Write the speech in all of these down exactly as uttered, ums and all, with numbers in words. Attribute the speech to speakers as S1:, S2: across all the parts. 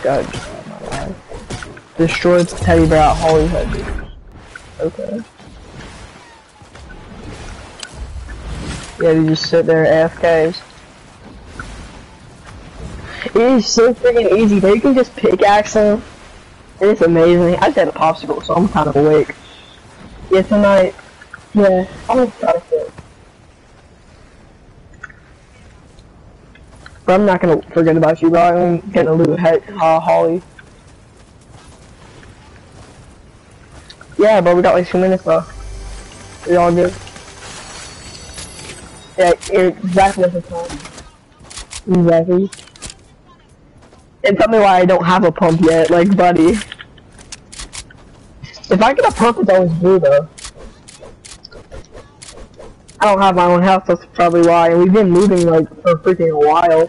S1: God. Destroyed teddy bear at Hollywood. Okay. Yeah, you just sit there A F Ks. It is so freaking easy. They can just pickaxe them. It's amazing. I just had a popsicle, so I'm kind of awake. Yeah, tonight. Yeah, I'm gonna try to fit. But I'm not gonna forget about you, bro. I'm getting a little head, uh, Holly. Yeah, bro, we got like two minutes left. We all good. Yeah, exactly the time. Exactly. And tell me why I don't have a pump yet, like, buddy. If I get a pump, it's always blue, though. I don't have my own house, that's probably why. And we've been moving, like, for freaking a while.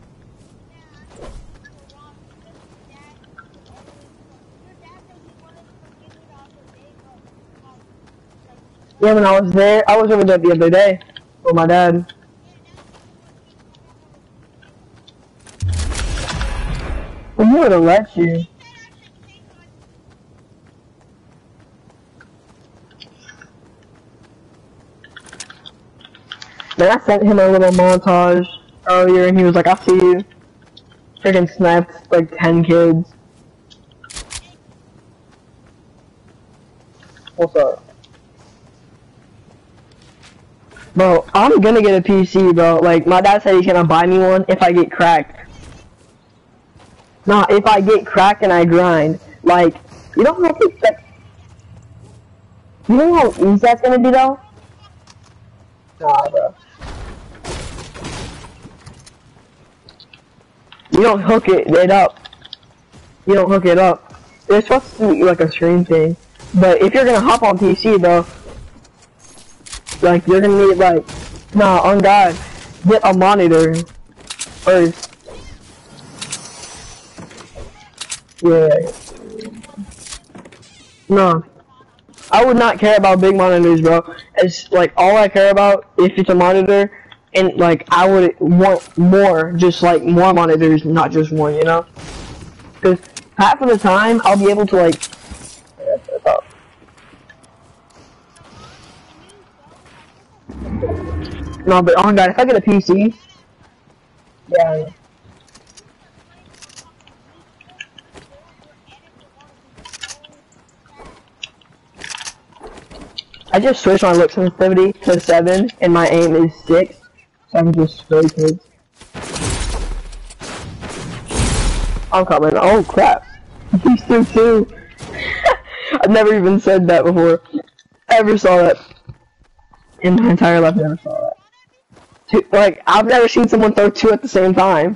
S1: Yeah, when I was there, I was over there the other day with my dad. Well, he would have let you. Man, I sent him a little montage earlier, and he was like, "I see you." Freaking snapped like ten kids. What's up? Bro, I'm gonna get a P C, bro. Like, my dad said he's gonna buy me one if I get cracked. Nah, if I get cracked and I grind. Like, you don't have to expect. You know how easy that's gonna be, though? Nah, bro. You don't hook it, it up. You don't hook it up. It's supposed to be like a stream thing. But if you're gonna hop on P C, though, like, you're gonna need, like, nah, on God, get a monitor first. Yeah. No. I would not care about big monitors, bro. It's, like, all I care about, if it's a monitor, and, like, I would want more, just, like, more monitors, not just one, you know? Because half of the time, I'll be able to, like, no, but oh God, if I get a P C, yeah. I just switched my look sensitivity to seven, and my aim is six, so I can just spray kids. I'm coming. Oh crap! He's two two. I've never even said that before. Ever saw that in my entire life? Never saw that. Two, like, I've never seen someone throw two at the same time.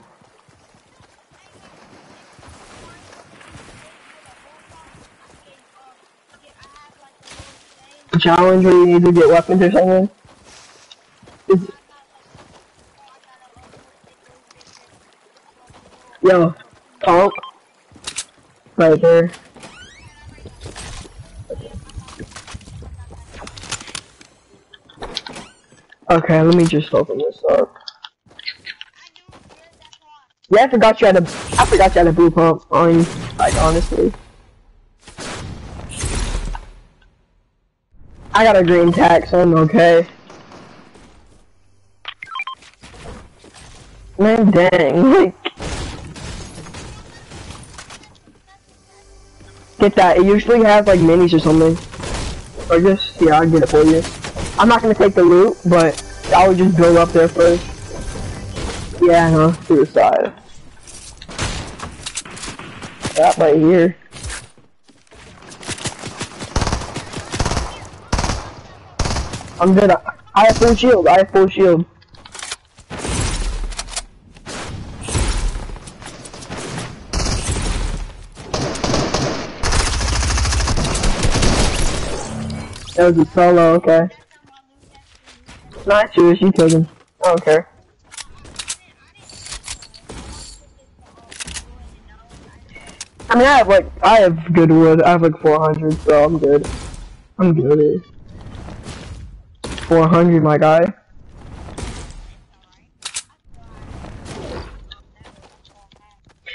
S1: Challenge where you need to get weapons or something. Is, yo, punk. Right there. Okay, let me just open this up. Yeah, I forgot you had a. I forgot you had a blue pump on. Like, honestly, I got a green tack, so I'm okay. Man, dang, like, get that. It usually has like minis or something. Or just, yeah, I'll get it for you. I'm not gonna take the loot, but I would just build up there first. Yeah, no, to the side. That right here. I'm good. I have full shield. I have full shield. That was a solo, okay. Not yours, you took him. I don't care. I mean, I have like, I have good wood. I have like four hundred, so I'm good. I'm good. four hundred, my guy.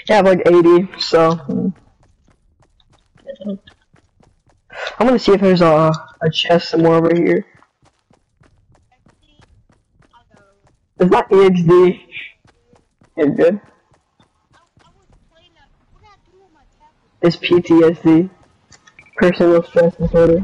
S1: I have like eighty, so I'm gonna see if there's a a chest somewhere over here. It's not E X D. It's good. It's P T S D. Personal stress disorder.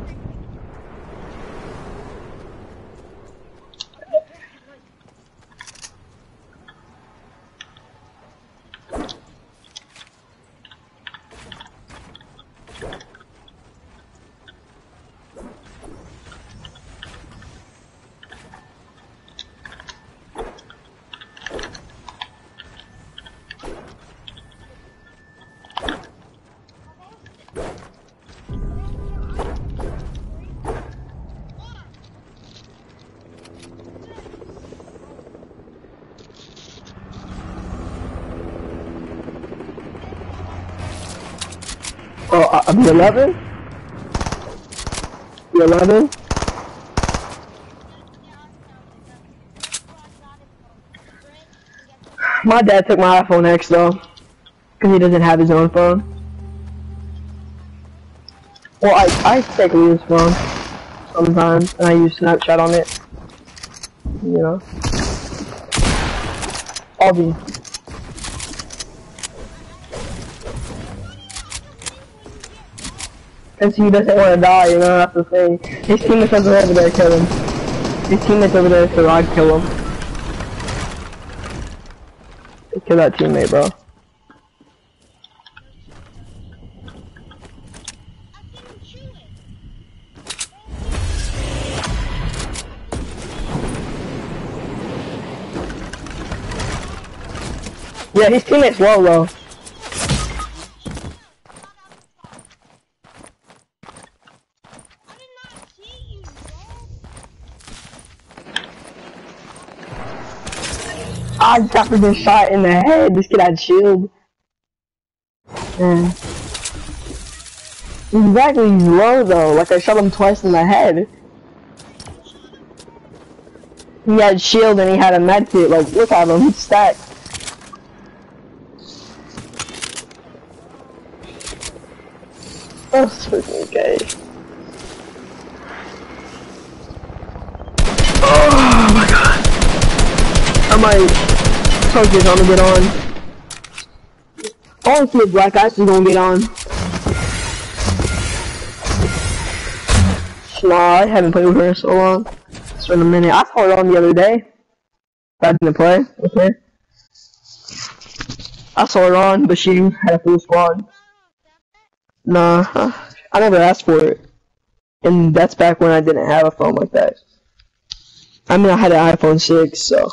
S1: Oh, uh, the eleven? The eleven? My dad took my iPhone X though, because he doesn't have his own phone. Well, I, I take his phone sometimes, and I use Snapchat on it. You know? Obvi. Because he doesn't want to die, you know, that's the thing. His teammates over there kill him. His teammates over there so I'd kill him. Kill that teammate, bro. Yeah, his teammate's low, though. I just got freaking shot in the head. This kid had shield. Yeah. Exactly, he's low though. Like I shot him twice in the head. He had shield and he had a med kit. Like look at him, he's stacked. That's freaking gay. Oh my god. I might focus on to get on. I want to see if Black Ice is gonna get on. Nah, I haven't played with her in so long. It's been a minute. I saw her on the other day. I didn't play with her. I saw her on, but she had a full squad. Nah, I never asked for it. And that's back when I didn't have a phone like that. I mean, I had an iPhone six, so.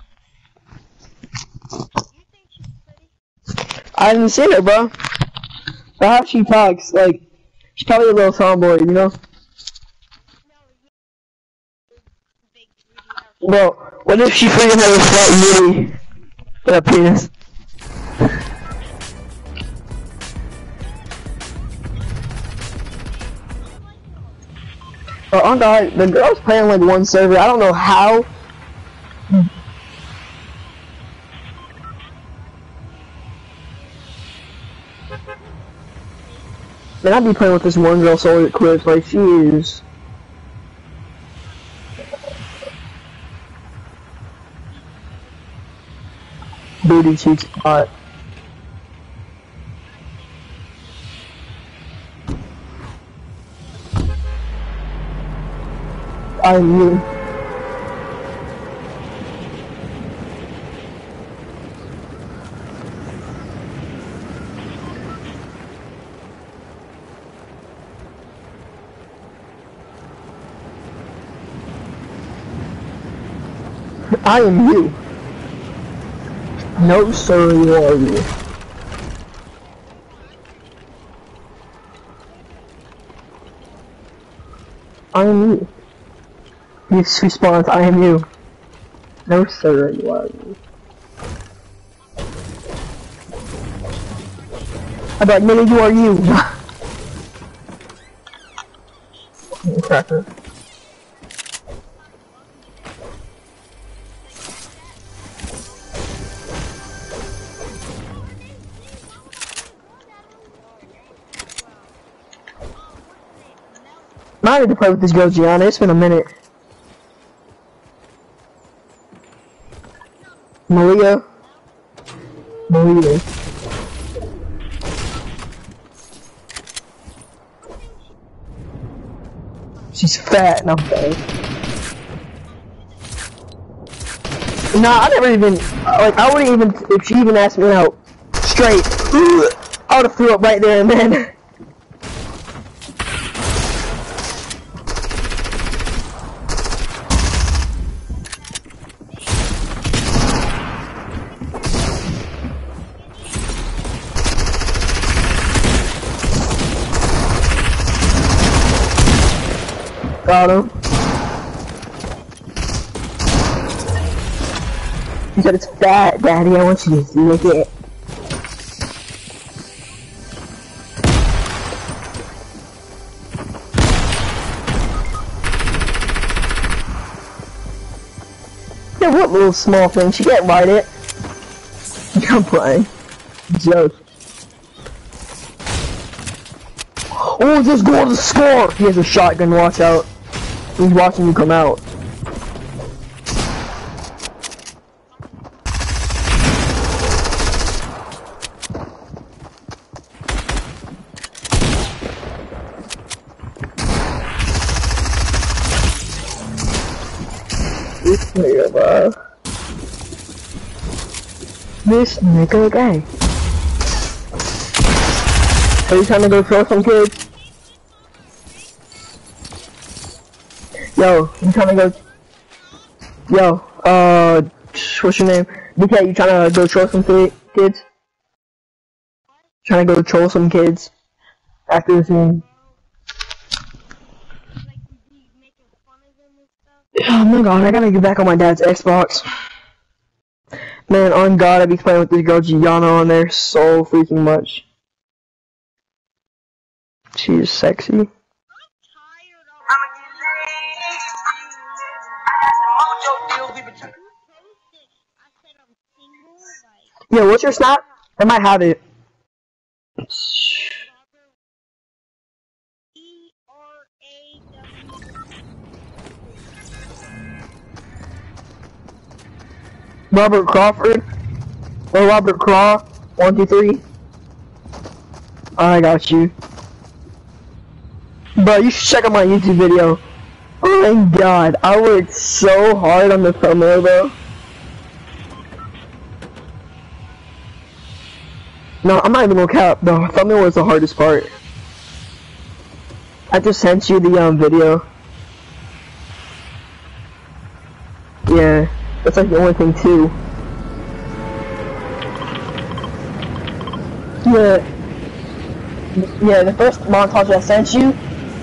S1: I haven't seen her, bro. But how she talks, like, she's probably a little tomboy, you know? Bro, what if she freaking had a flat yiddy with a penis? Bro, oh god, the girl's playing like one server. I don't know how. Man, I'd be playing with this one girl so it quits. Like, she is. Booty cheeks hot. I'm you. I am you. No sir, you are you. I am you. This response, I am you. No sir, you are you. I'm like, nigga, you are you. Cracker. I need to play with this girl Gianna. It's been a minute. Malia. Malia. She's fat and I'm fat. Nah, I never even, like, I wouldn't even, if she even asked me out straight, I would've threw up right there and then. Got him. He said it's fat, Daddy. I want you to lick it. Yeah, what little small thing? She can't ride it. I'm playing. Joke. Oh, just go to the score! He has a shotgun, watch out. He's watching you come out. This nigga, bro. This nigga gay. Are you trying to go throw some kids? Yo, you trying to go? Yo, uh, what's your name? D K, you trying to go troll some kids? Trying to go troll some kids after this game? Oh my god, I gotta get back on my dad's Xbox. Man, on God, I be playing with this girl Gianna on there so freaking much. She is sexy. Yo, what's your snap? I might have it. Robert Crawford or Robert Craw, one, two, three. I got you. Bro, you should check out my YouTube video. Oh my god, I worked so hard on the thumbnail, bro. No, I'm not even gonna cap. The thumbnail was the hardest part. I just sent you the um video. Yeah, that's like the only thing too. Yeah, yeah. The first montage I sent you.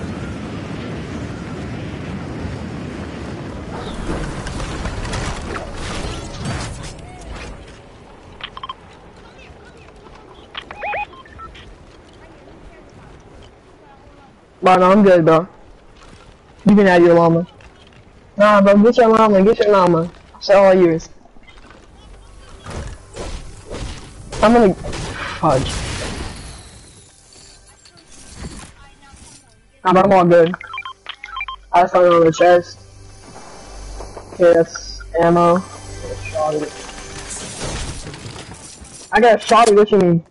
S1: But no, I'm good, bro. You can have your llama. Nah, bro, get your llama, get your llama. It's all yours. I'm gonna fudge. Nah, but I'm all good. I just found it on the chest. Okay, that's ammo. I got a shot. What you mean?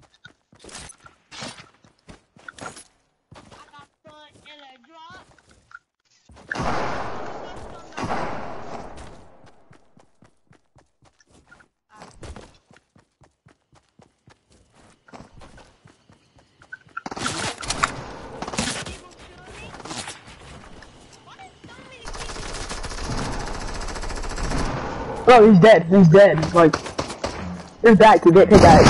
S1: Bro, he's dead. He's dead. Like, there's that to get his guy.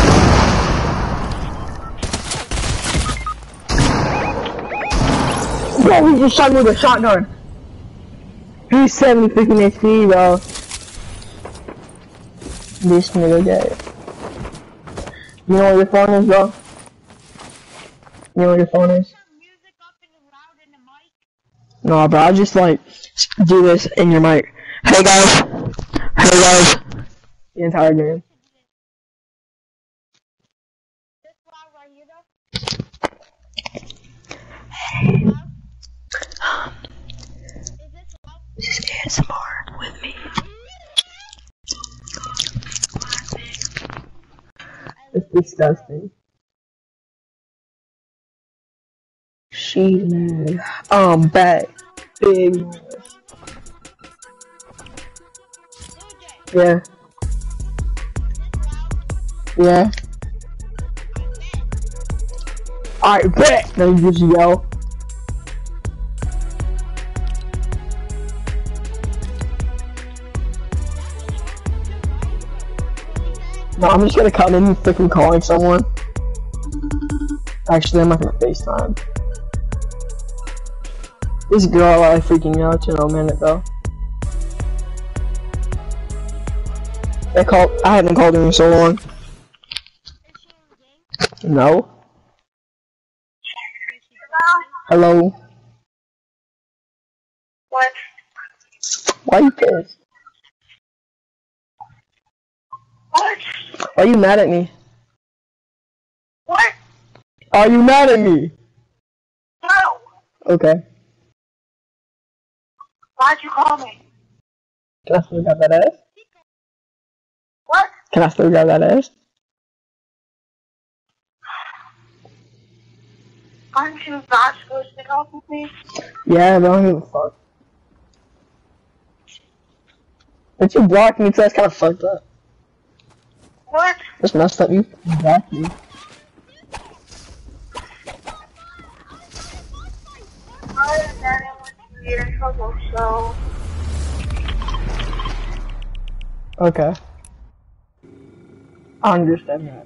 S1: Bro, he just shot me with a shotgun. He's seventy freaking H P, bro. This nigga dead. You know where your phone is, bro? You know where your phone is? No, bro, I just like do this in your mic. Hey guys. Hey guys. The entire game. S M R with me. It's disgusting. She's mad. Um, back. Big. Yeah. Yeah. Alright, bet! Then you just yell. No, I'm just gonna come in and freaking calling someone. Actually, I'm not gonna FaceTime. This girl I freaking out in a minute though. I called. I haven't called her in so long. No. Hello.
S2: What?
S1: Why are you pissed?
S2: What?
S1: Are you mad at me?
S2: What?
S1: Are you mad at me?
S2: No.
S1: Okay.
S2: Why'd you call me?
S1: Can I still grab that ass?
S2: What?
S1: Can I still grab that ass?
S2: Aren't you not supposed to talk with me?
S1: Yeah, but I don't give a fuck. But you blocked me too, that's kinda fucked up.
S2: What?
S1: That's messed up, you blocked me.
S2: I didn't want to get in trouble, so...
S1: Okay. I understand that.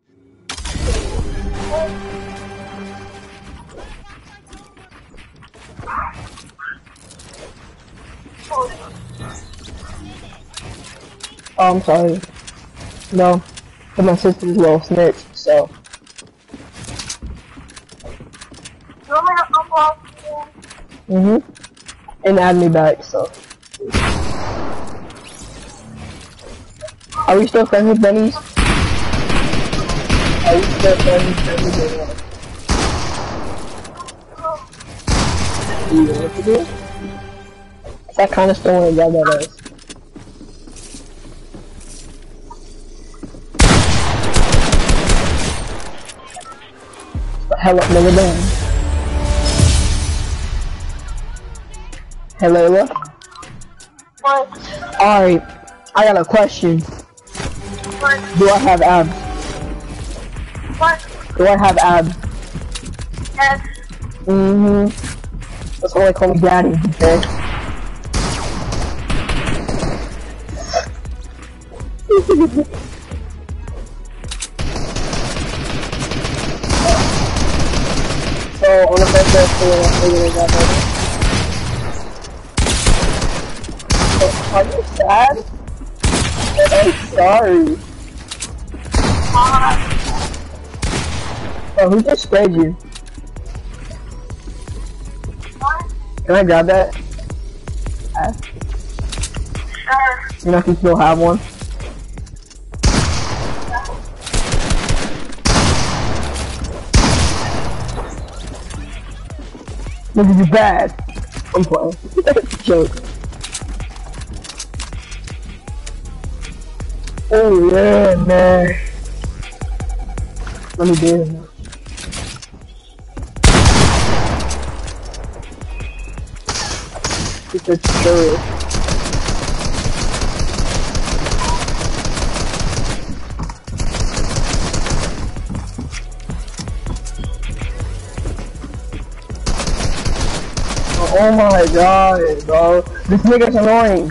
S1: Oh, I'm sorry. No, but my sister's a little snitch, so.
S2: You want me to unblock you?
S1: Mm-hmm. And add me back, so. Are we still friends with Benny's? Are we still friends with Benny's or what? Do you know what to do? Cause I kinda still wanna grab that ass. Hello, nigga down. Hey Layla?
S2: What?
S1: Alright, I got a question.
S2: What?
S1: Do I have abs?
S2: What?
S1: Do I have abs?
S2: Yes.
S1: Mm-hmm. That's why they call me daddy, okay? So, on the first day of school, I'm figuring that out. So, are you sad? I'm sorry.
S2: Uh,
S1: Oh, who just sprayed you?
S2: what?
S1: Can I grab that? Ah,
S2: Sure.
S1: you know if you still have one? This is bad. I'm playing. It's a joke. Oh yeah, man. Let me do it now. It's a story. Oh my god, bro. This nigga's annoying.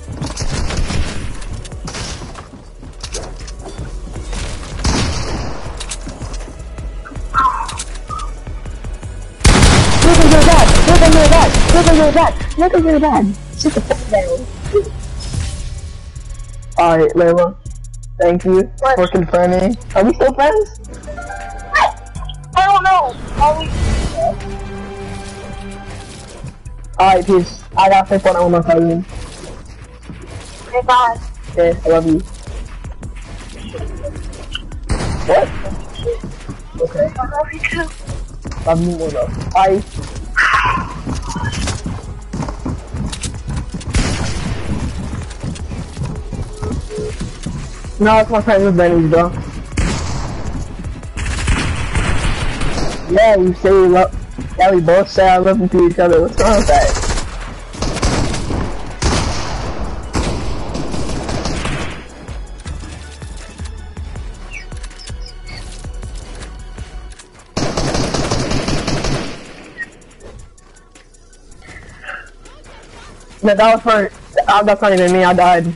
S1: Look at your dad! Look at your dad! Look at your dad! Look at your dad! Sit the fuck down. Alright, Layla. Thank you
S2: What?
S1: for confirming. Are we still friends?
S2: I don't know. Are we?
S1: Alright, peace. I got to one on my cousin.
S2: Okay, bye.
S1: Okay, I love you. What? Okay.
S2: I love you too.
S1: Love you more though. Bye. No, it's my friend with Benny's, bro. Yeah, we say we love. Yeah, we both say I love them to each other. What's wrong with that? No, that was for. Uh, that's not even me. I died.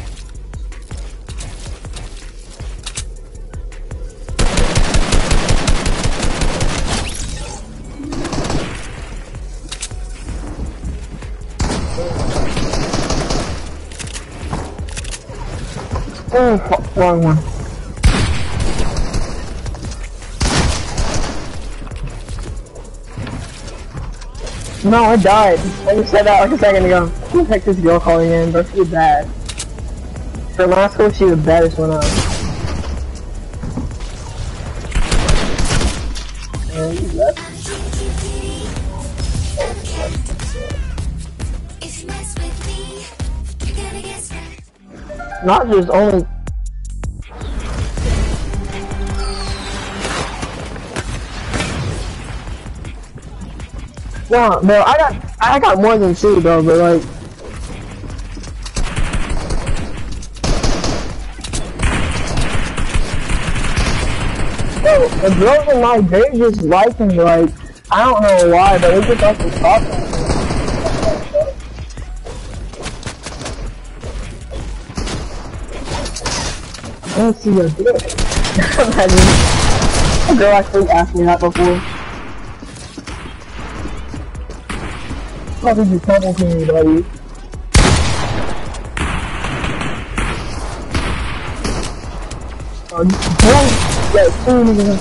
S1: Oh, fuck, wrong one. No, I died. I just said that like a second ago. Who the heck this girl calling in, but she's bad. For my school, she's the baddest one out. Not just only. No, bro, I got I got more than two, bro, but like. Bro, the girls in my grade just like me, like, I don't know why, but they just like to talk to me. I don't see your dick. Imagine. A girl actually asked me that before. How did you trouble me, buddy? Oh, boy! Yeah, two niggas.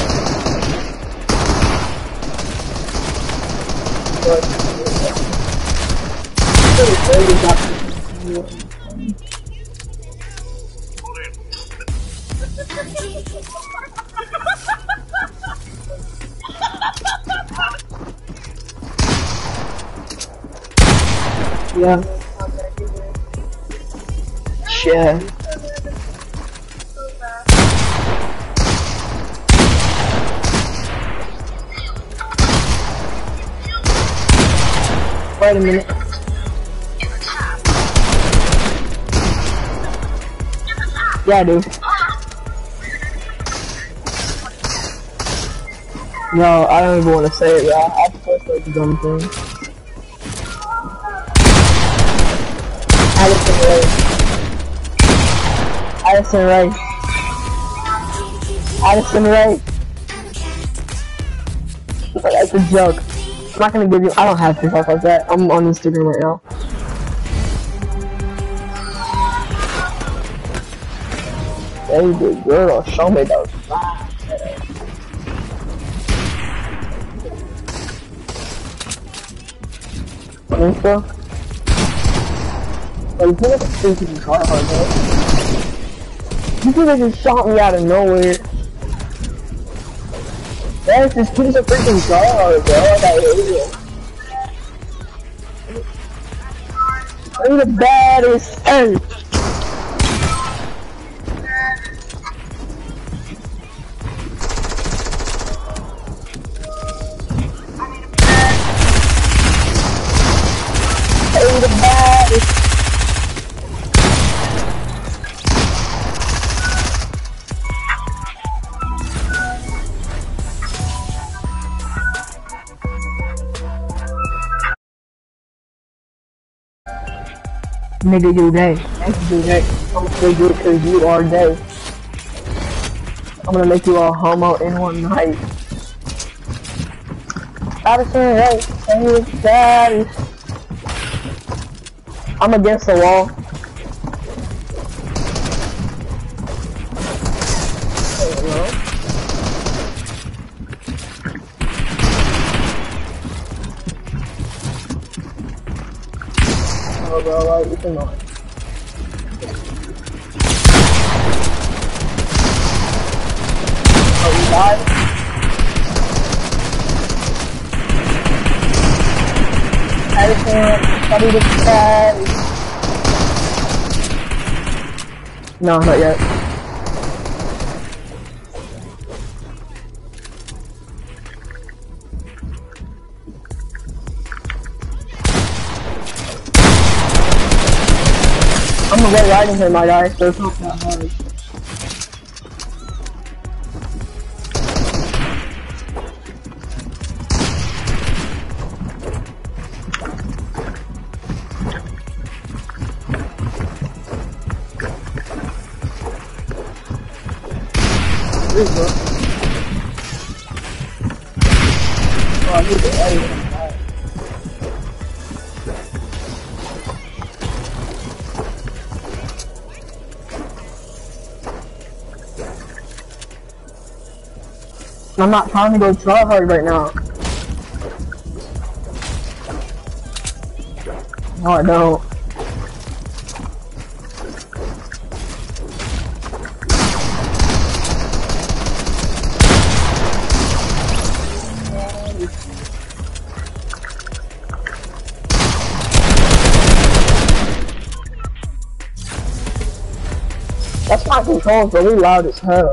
S1: Yeah. Shit. Wait a minute. Yeah, dude. No, I don't even want to say it, yeah. I just like the dumb thing. Addison Ray. Addison Ray. Addison Ray. That's a joke. I'm not gonna give you. I don't have to talk like that. I'm on Instagram right now. Baby girl, show me those facts. Insta. Like, you think it's a freaking car hard, bro? You think they just shot me out of nowhere? Yes, this kid's a freaking car hard, bro. Like, I hate it. I'm the baddest. Hey! I'm the baddest. Nigga, you gay. Nigga, you gay. I'm gonna say you because you are gay. I'm gonna make you a homo in one night. Addison Ray, and he was daddy. I'm against the wall. Oh, bro, like, it's annoying. Oh, he died? Addison, buddy, this is bad. No, not yet. I'm gonna get right in here, my guy, so it's not that hard. Please, bro. Oh, I need to edit it. I'm not trying to go try hard right now. No, I don't. That's my controls really loud as hell.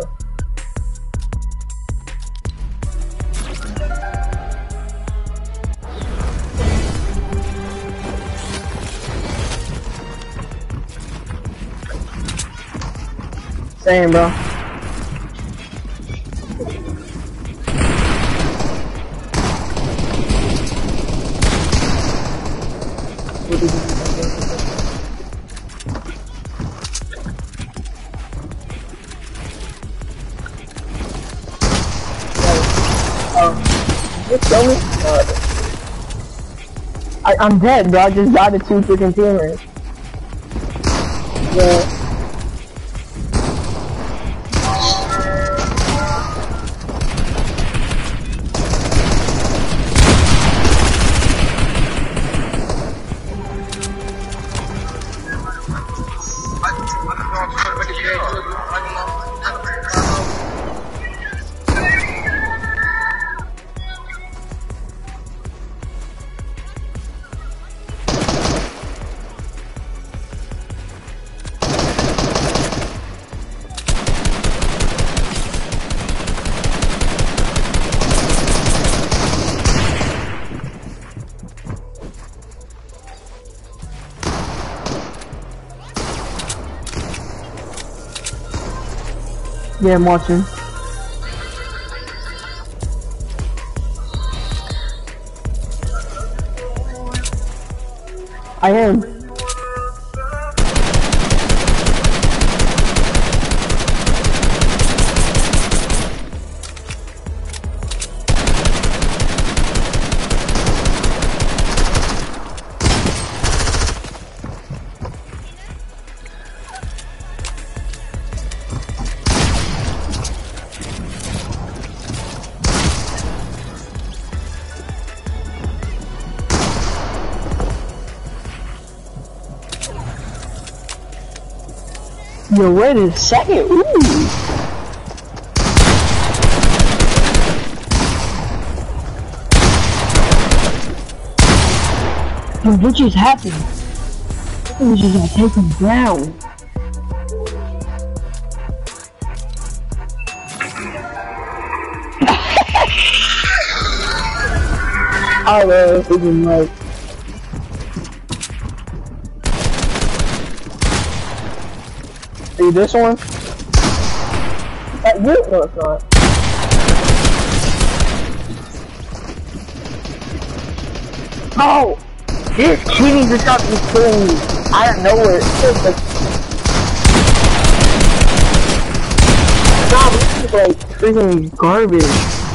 S1: Same, bro. Oh, you kill me? No, I, I'm dead, bro. I just died to two freaking teamers. Yeah. Yeah, I'm watching. I am. Yo, wait a second. Ooh. Yo, what just happened? We just got taken down. I was even like. See this one? That you? No, it's not. Oh! This kitty just got me killing me. I don't know where it is, but... Nah, this is like freaking garbage.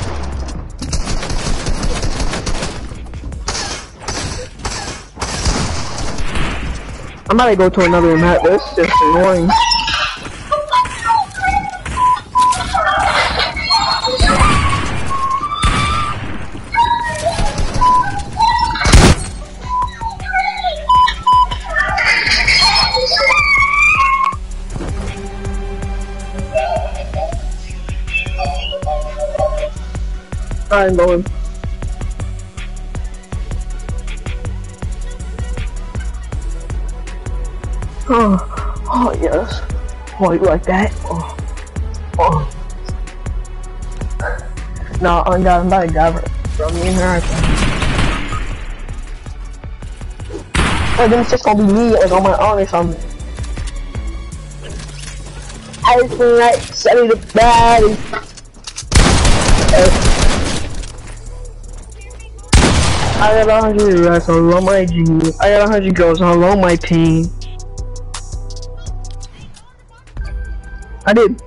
S1: I'm about to go to another map. This is just annoying. I'm going. Oh, oh yes. Oh, you like that? Oh. Oh. No, I'm not, I'm about to grab her. From me and her. Oh, then it's just gonna be me, like, on my own or something. I just feel like Sunny the baddie. I got a hundred rats, I love my G. I got a hundred girls, I love my pain. I did.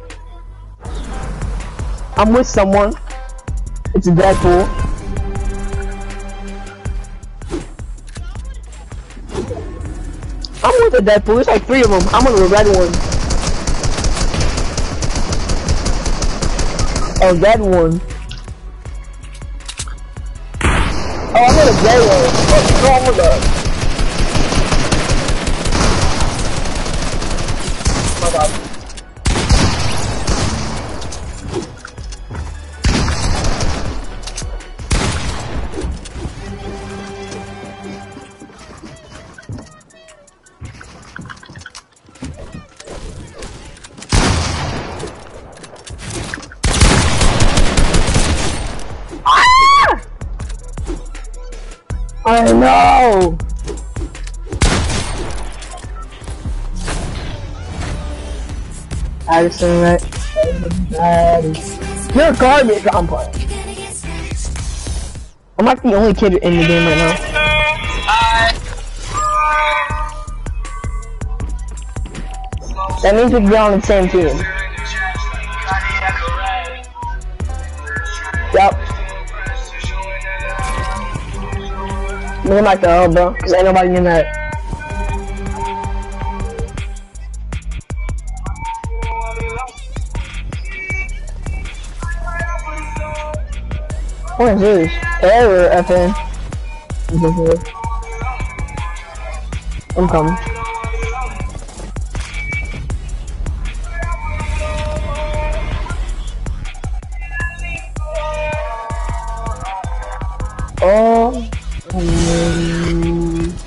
S1: I'm with someone. It's a Deadpool. I'm with a Deadpool. There's like three of them. I'm on the red one. Oh, that one. Oh, I'm on a gray one. What's wrong with that? Oh my god. I know! Addison, right? You're garbage! I'm playing. I'm like the only kid in the game right now. That means we can be on the same team. Yup. Me and Mike though, bro, cause ain't nobody in that. What is this? Error F N. I'm coming. Oh. Mm.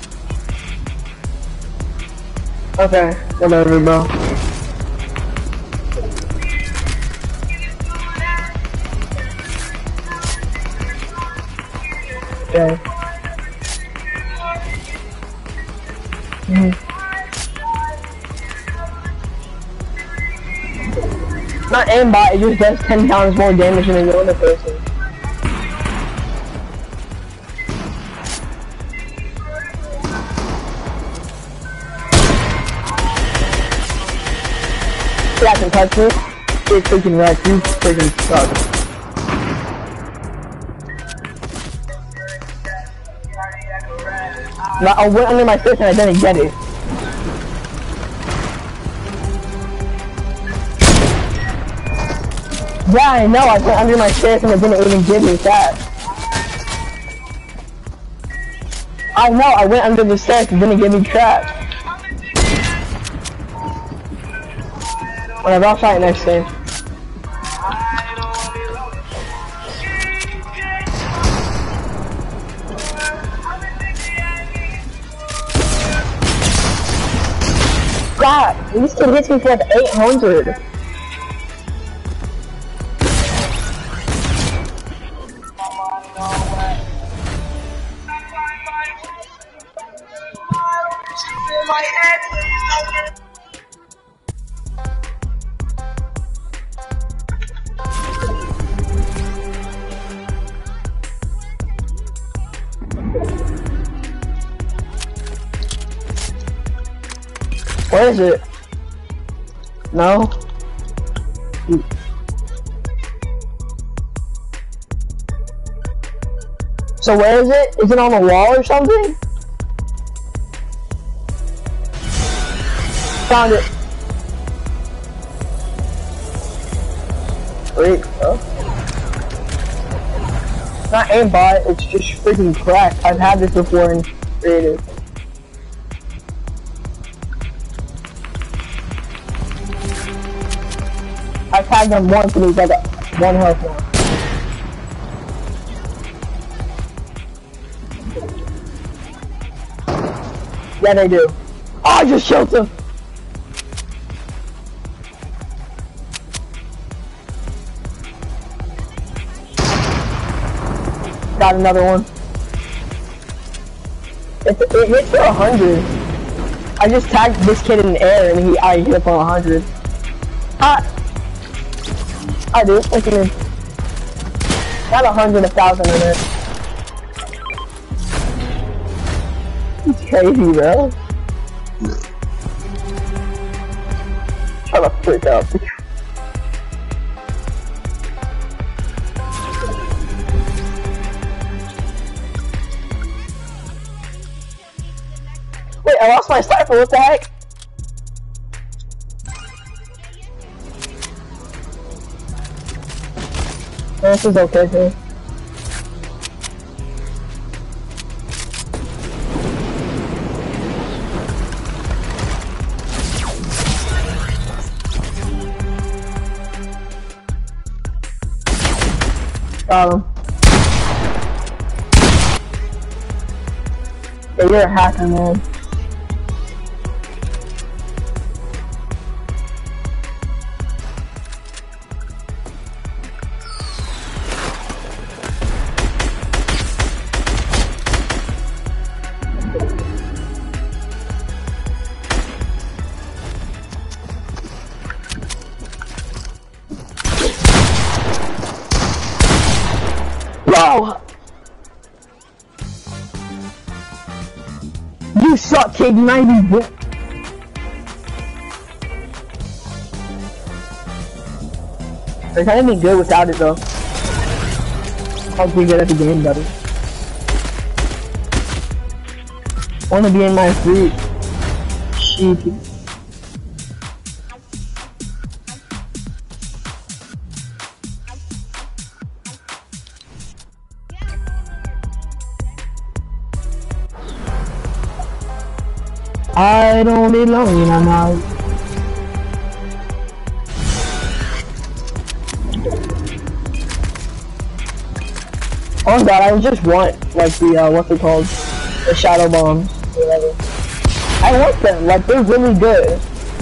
S1: Okay, whatever, bro. Okay. Mm. Not aimbot, it just does ten times more damage than a normal person. I can touch me. You're freaking right, you freaking suck. No, I went under my fist and I didn't get it. Yeah, I know, I went under my fist and it didn't even give me that. I know, I went under the stairs and didn't give me trash. Whatever, I'll try it next game. God, this kid hits me for like eight hundred. Where is it? No? So where is it? Is it on the wall or something? Found it. Wait, oh. It's not aimbot, it's just freaking cracked. I've had this before in creative. I tagged them once and he's like a one health one. Yeah, they do. Oh, I just killed him! got another one. It, it hit for a hundred. I just tagged this kid in the air and he I hit up on a hundred. Ah, I do. Look at me. Got a hundred, a thousand in it. It's crazy, bro. Shut the freak up. Wait, I lost my sniper, what the heck? This is okay too. Got him. Yeah, you're a hacker, man. Bro! You suck, kid. You might be good. They're kind of be good without it, though. I'll be good at the game, buddy. I wanna be in my fruit. Sheepy. I don't belong in a mouth. Oh god, I just want, like, the, uh, what's it called? The shadow bombs, whatever. I want them, like, they're really good.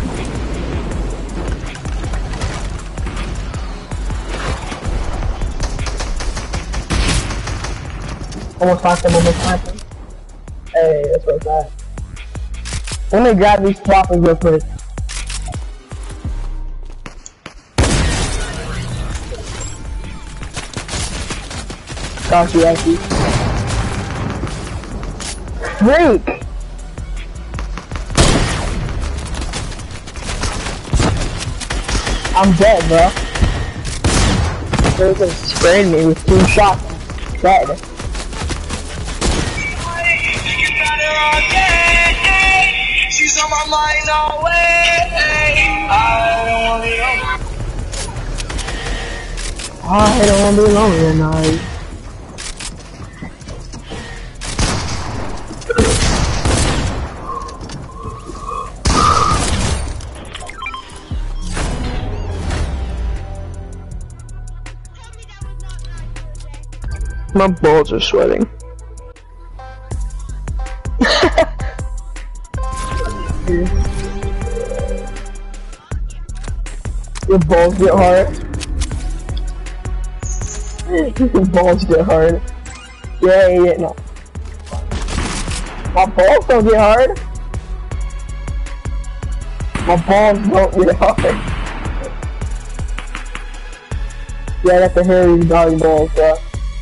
S1: Almost knocked them, almost knocked them. Hey, that's what's that. Let me grab these floppers real quick. Got you, Aki. Freak! I'm dead, bro. They just sprayed me with two shots. Dead.
S3: She's on my mind always. I don't want to be alone.
S1: I don't want to be alone tonight. My balls are sweating. Your balls get hard. Your balls get hard. Yeah, yeah, yeah, no. My balls don't get hard. My balls don't get hard. Yeah, I got the hairy dog balls, bro.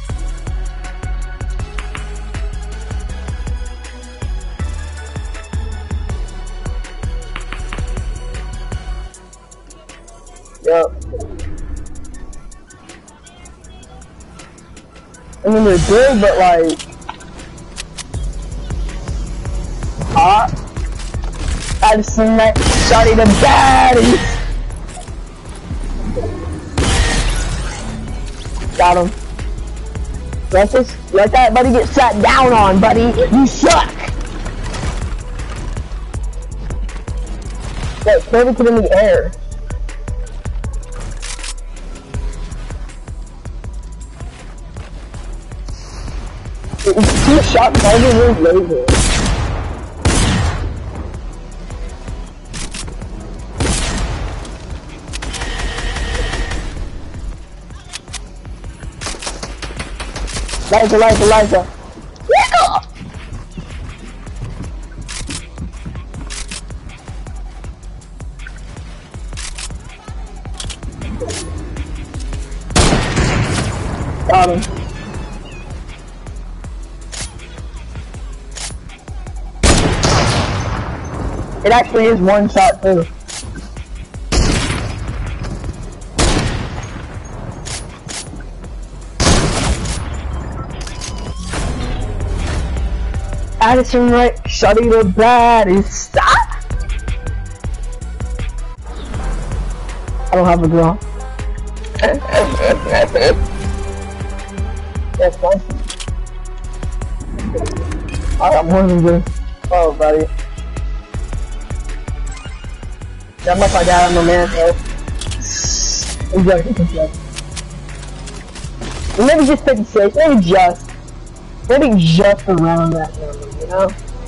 S1: Yep. I mean, they're good, but like, hot. I just seen that shawty the baddies. Got him. Let this, let that buddy get sat down on, buddy. You suck. Wait, kill the kid in the air. He shot Tiger with laser. Liza, Liza, Liza. Yeah! Got him. It actually is one shot too. Addison Rae, Shuddy the baddest. Stop! I don't have a girl. That's fine. I got more than this. Oh, buddy. That must my dad, I'm a man, bro. Exactly. Maybe just fifty-six, maybe just. Maybe just around that number, you know?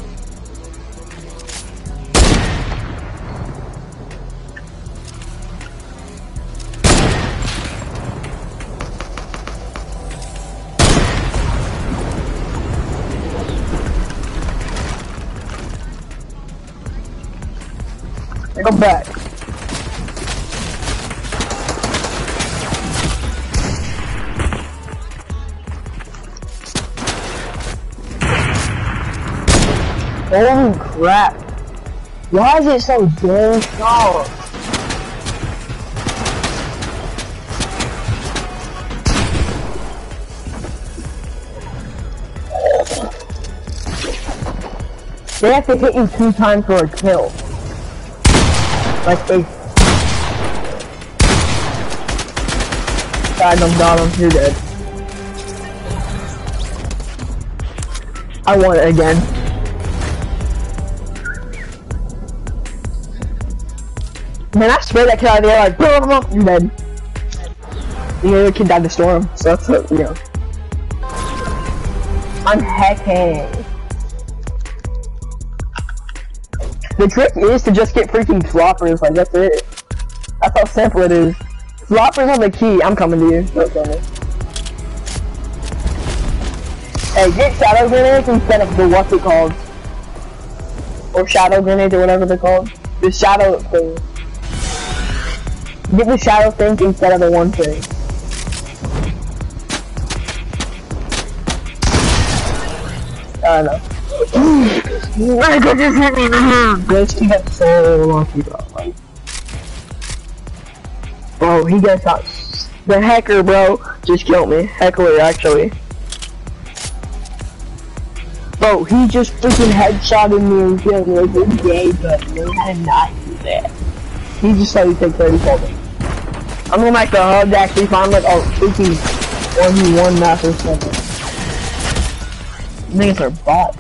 S1: Go back. Holy crap. Why is it so damn strong? They have to hit you two times for a kill. Like a God, I'm down, I'm too dead. I want it again. Man, I swear that kid out there like boom, boom, you're dead. You know, the kid died in the storm, so that's what, you know. I'm hacking. The trick is to just get freaking floppers, like that's it. That's how simple it is. Floppers are the key. I'm coming to you. Don't kill me. Hey, get shadow grenades instead of the what's it called? Or shadow grenades or whatever they're called. The shadow thing. Get the shadow thing instead of the one thing. I don't know. Michael just hit me in the hand! Bitch, he got so lucky, bro. Like, bro, he got shot. The hacker, bro, just killed me. Heckler, actually. Bro, he just freaking headshotted me and killed me. Like, it's gay, but no, I did not do that. He just said he'd take thirty seconds. I'm gonna make the hub to actually find like a freaking one v one map or something. I think it's our bots.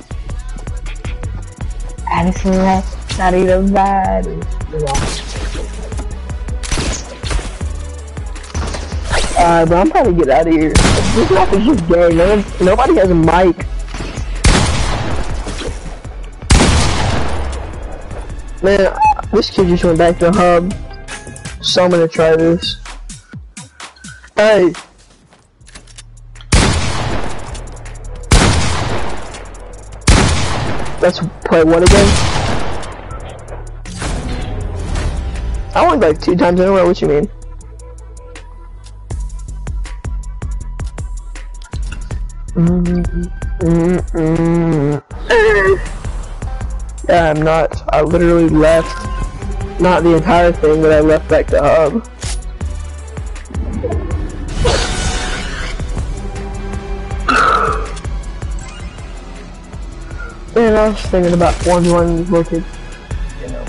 S1: Addison Rae, not even bad. Alright, bro, I'm trying to get out of here. This map is just gay. No one, nobody has a mic. Man, this kid just went back to the hub. So I'm gonna try this. Hey. Let's play what again? I won like two times in a row, what you mean? Mm-hmm. Mm-hmm. Yeah, I'm not. I literally left. Not the entire thing, but I left back to hub. Man, I was thinking about one v one wicked, you know.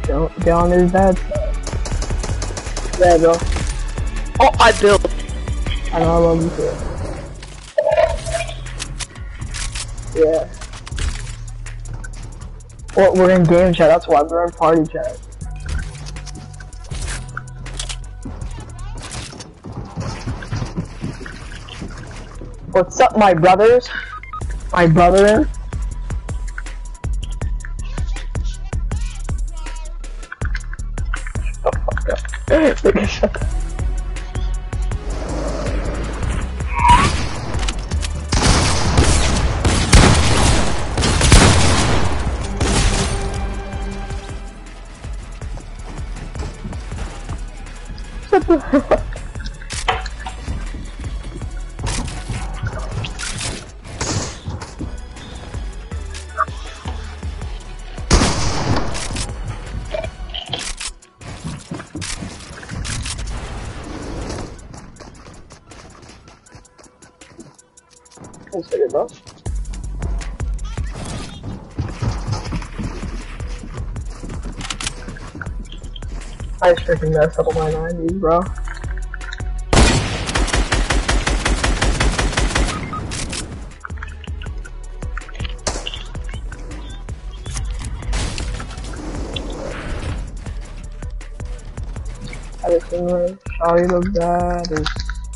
S1: Don't get on his bad side. Yeah, bro.
S4: Oh, I built.
S1: I know I love you too. Yeah. Well, we're in game chat, that's why we're in party chat. What's up, my brothers? My brethren? Shut the fuck up. Nigga, shut the Shut the fuck up. One second, bro. I just freaking messed up on my nineties, bro. I just think like, Shawty the baddest.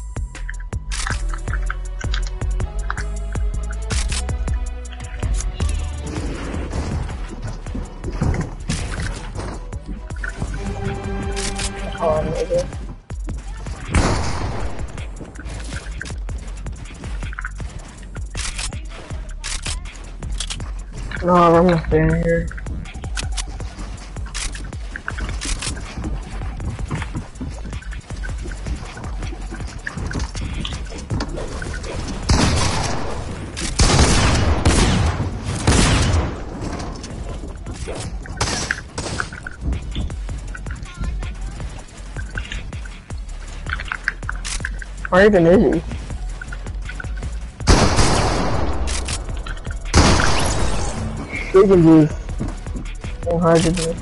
S1: Oh, nigga. No, I'm not staying here. Where even is he? Freaking dude. So hard to do.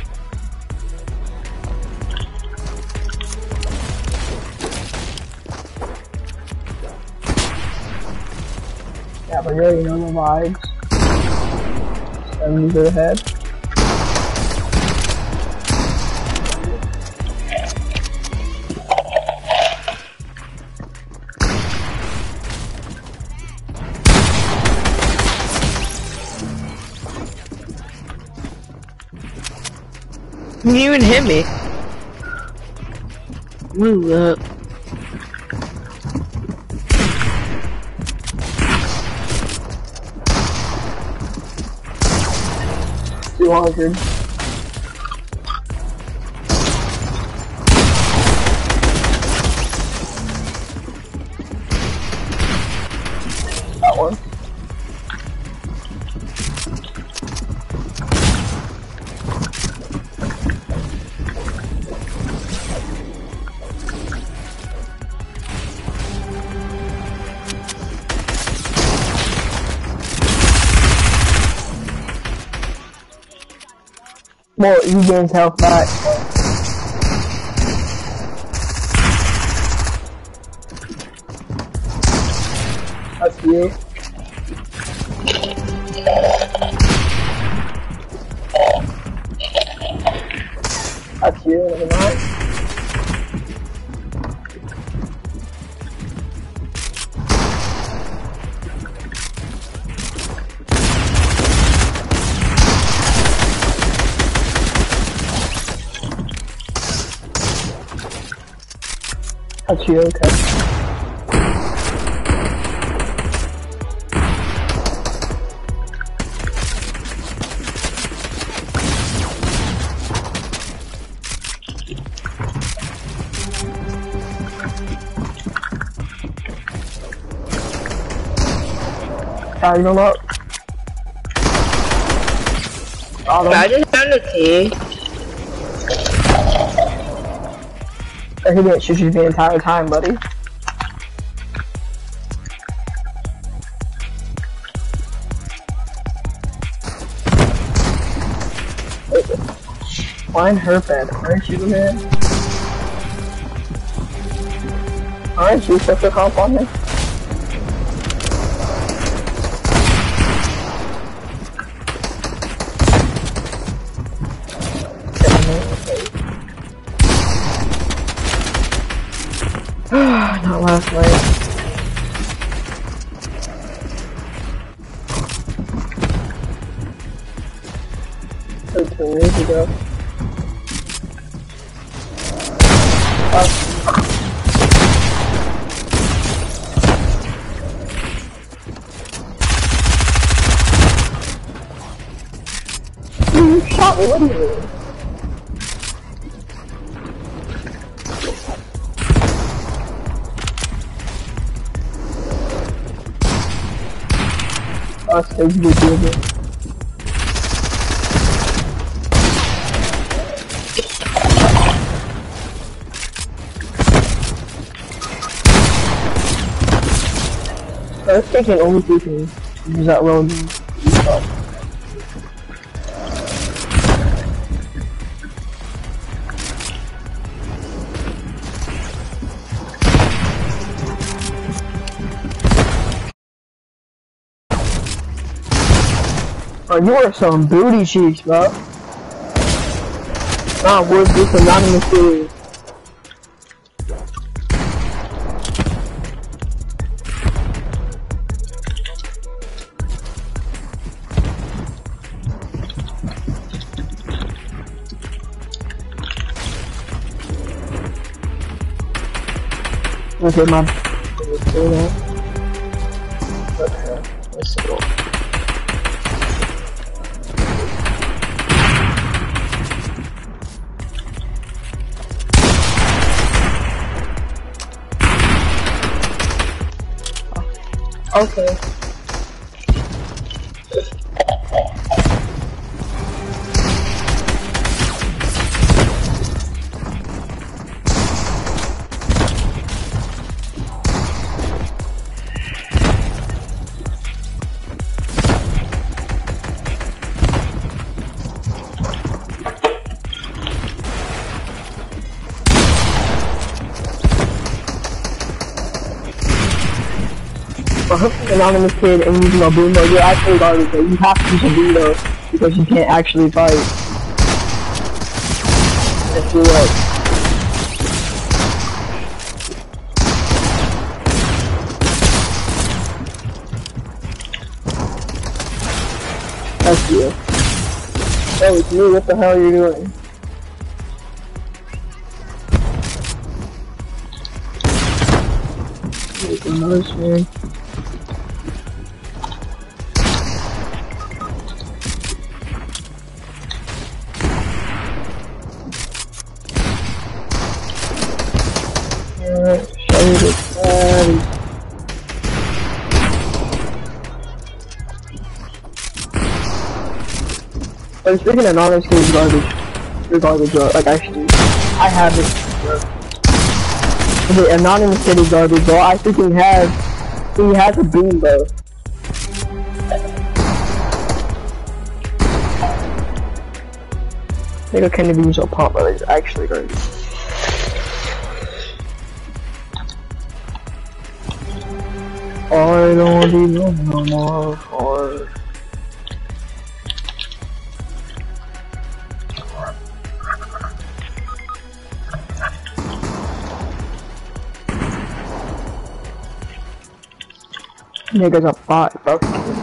S1: Yeah, but yeah, you know the vibes. seventy to the head.
S4: You didn't even hit me. Move up.
S1: two hundred. That one. Well, you gained health back. That's you. That's you, never mind. That's you, okay. Sorry, you up. Oh,
S4: I just found a key.
S1: He didn't shoot you the entire time, buddy. Find her bed. Aren't you the man? Aren't you supposed to hop on him? Not last night. Two years ago. Uh, you shot me, what do you mean? Us, it's good. I was thinking only people use that road. Oh, you are some booty cheeks, bro. Nah, what's this anonymous series? Okay, man. Okay, let's go. Okay. Anonymous kid and using a boom mode, you're actually garbage, but you have to use a boom mode because you can't actually fight. If you look. That's you. Oh, it's me, what the hell are you doing? There's another swing. But speaking of anonymous kids, garbage. You're garbage, bro. Like, actually, I have this. The anonymous kid is garbage, bro. I freaking have. He has a beam, bro. Nigga can't even use a pump, bro. It's actually garbage. I don't even know more for. Niggas a bot, bro.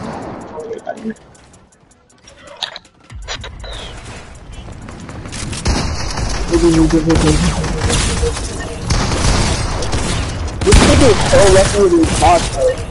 S1: This nigga is so lucky with his bots, bro.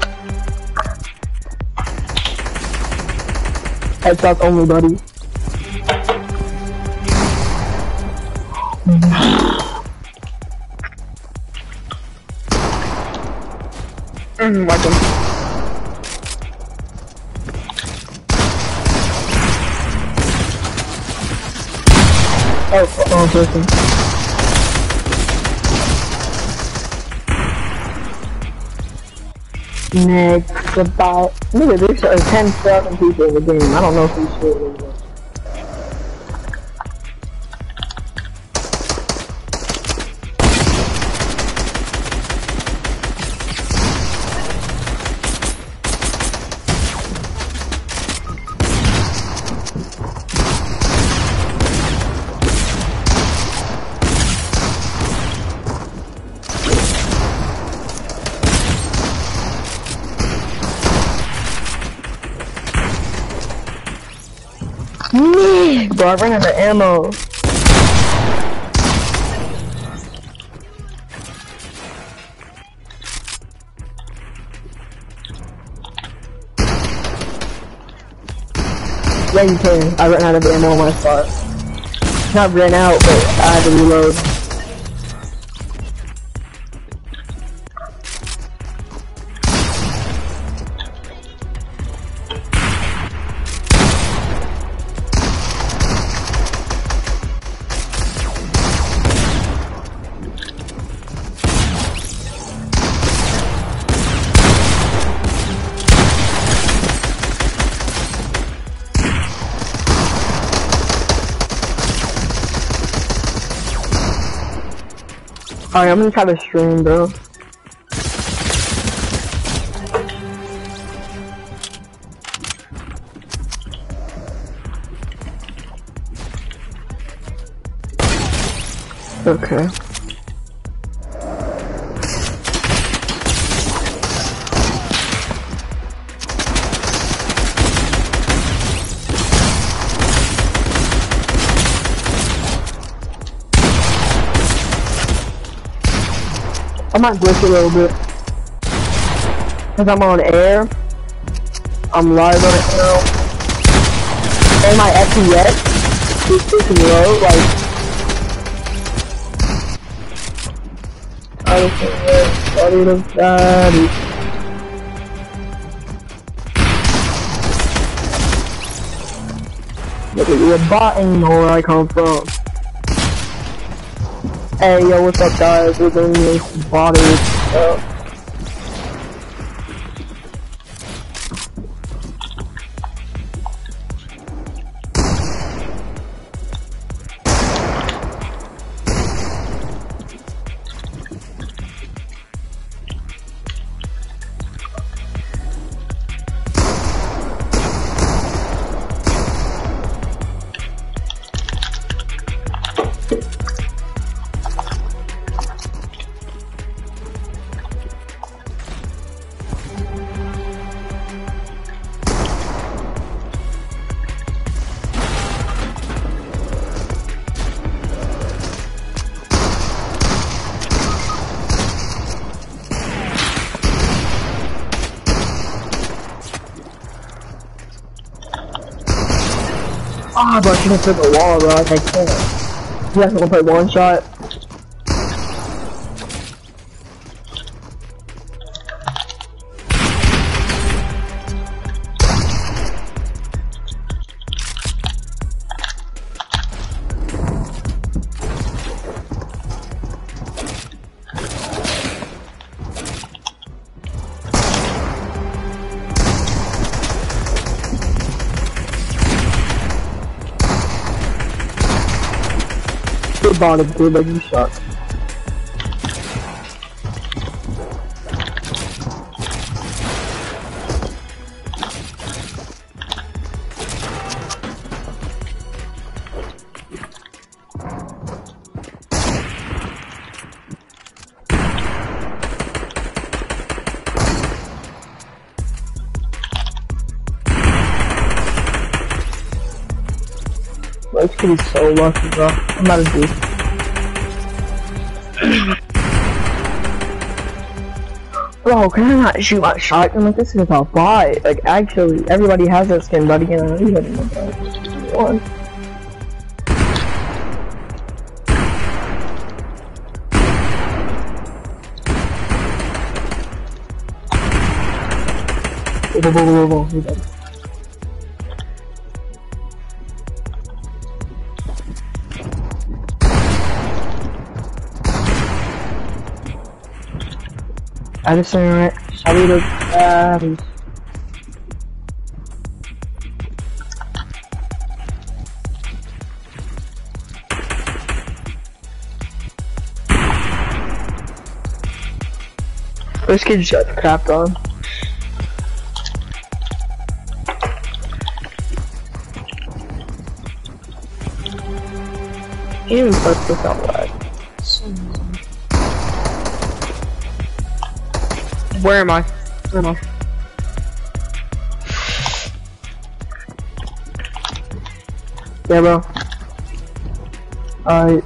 S1: Headshots only, buddy.
S4: Mm, watch him.
S1: Oh, oh, person. Next, about nigga, there's uh, ten thousand people in the game. I don't know if we should. Bro, I ran out of ammo. Yeah, you can. I ran out of ammo on my spot. Not ran out, but I had to reload. Alright, I'm gonna try to stream, bro. Okay. I might glitch a little bit. Cause I'm on air. I'm live on it now. And my F P S is freaking low, like I don't think started of daddy. Look at you, a bot ain't know where I come from. Hey, yo, what's up, guys? We're doing this body stuff. Ah, bro, I should've took a wall, bro. Like, I can't. You guys wanna play one shot? Good bottom, dude, like you suck. This kid is so lucky, bro. I'm about to do. Bro, can I not shoot my shotgun? Like, this is a bot. Like, actually, everybody has that skin, buddy, and I don't even know that. One. Whoa, whoa, whoa, whoa, whoa. You're dead. Addison, right? Saludos. Ah, please. This kid just got crapped on. He didn't even put this out loud.
S4: Where am I? Where am I?
S1: Yeah, bro. Alright.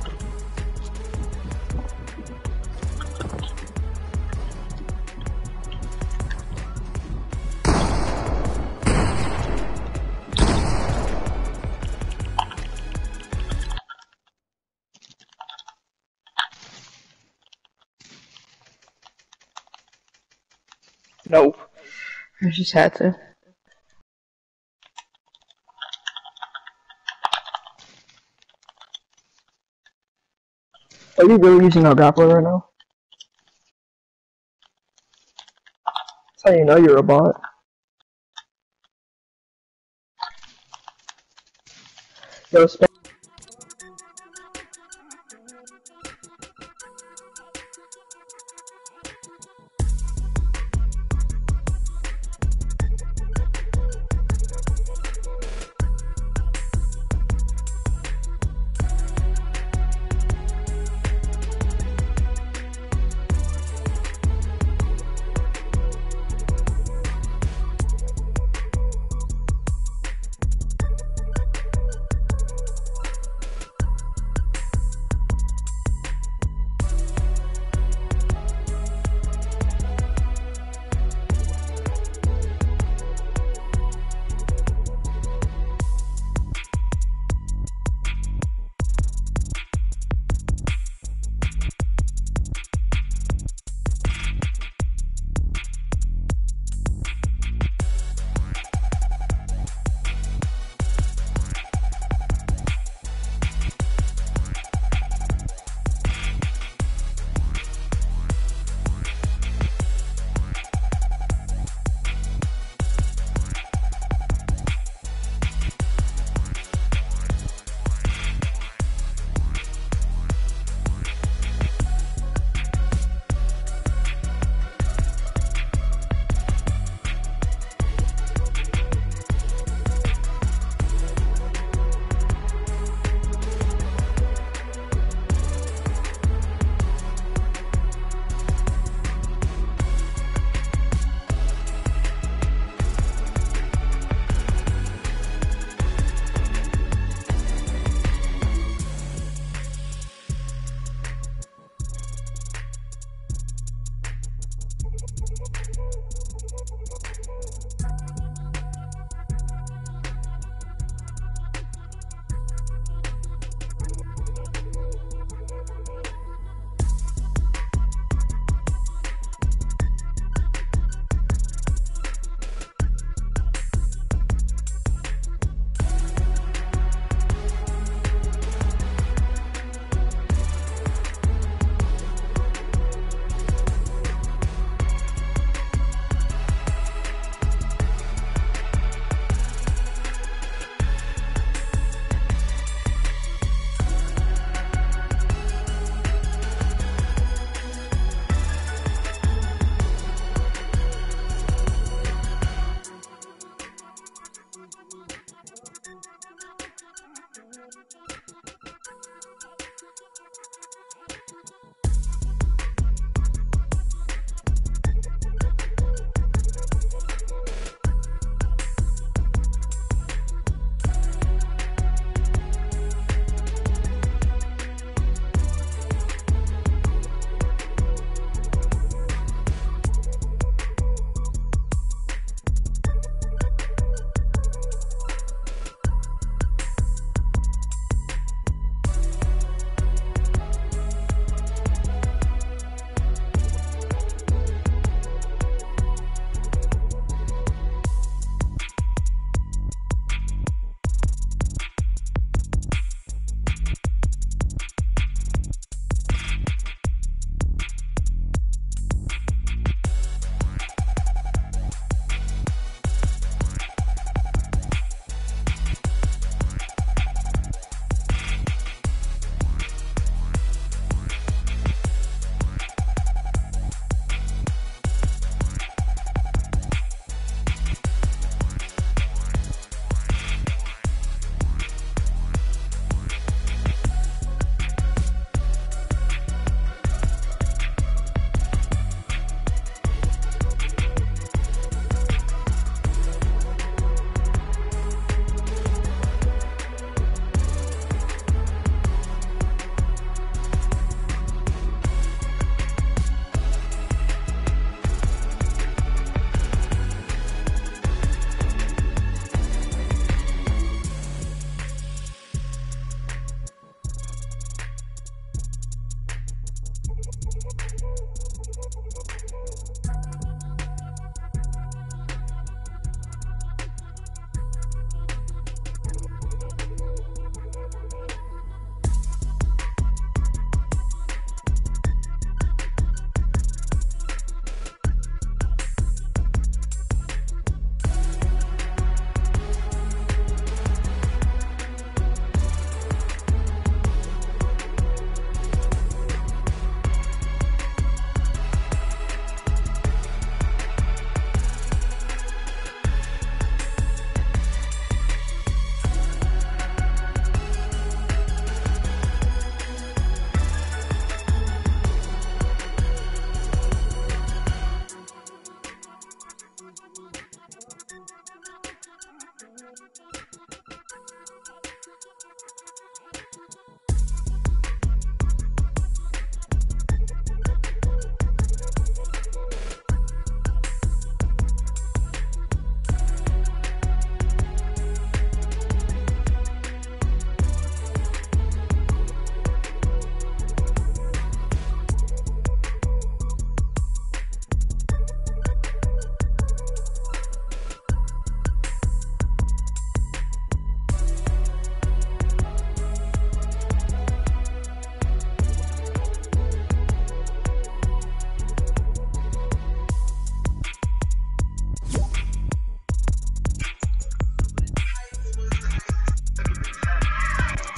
S4: No. I just had to.
S1: Are you really using our grappler right now? That's how you know you're a bot. Yo, spam.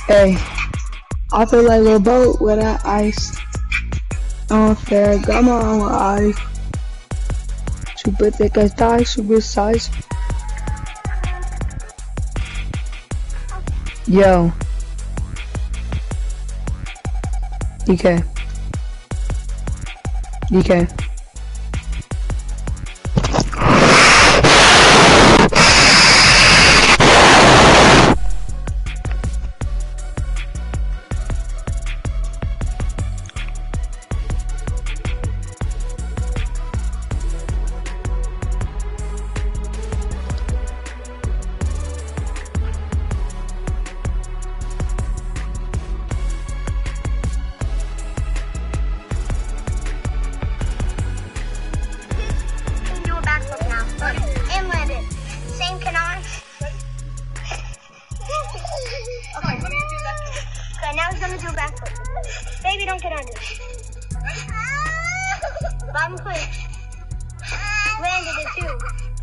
S4: Hey, I feel like a boat without ice. Unfair, got my own eyes. Super thick as thigh, super size. Yo. D K. D K.
S2: Now he's gonna do a backflip. Baby, don't get under. Bottom flip. Landed it too.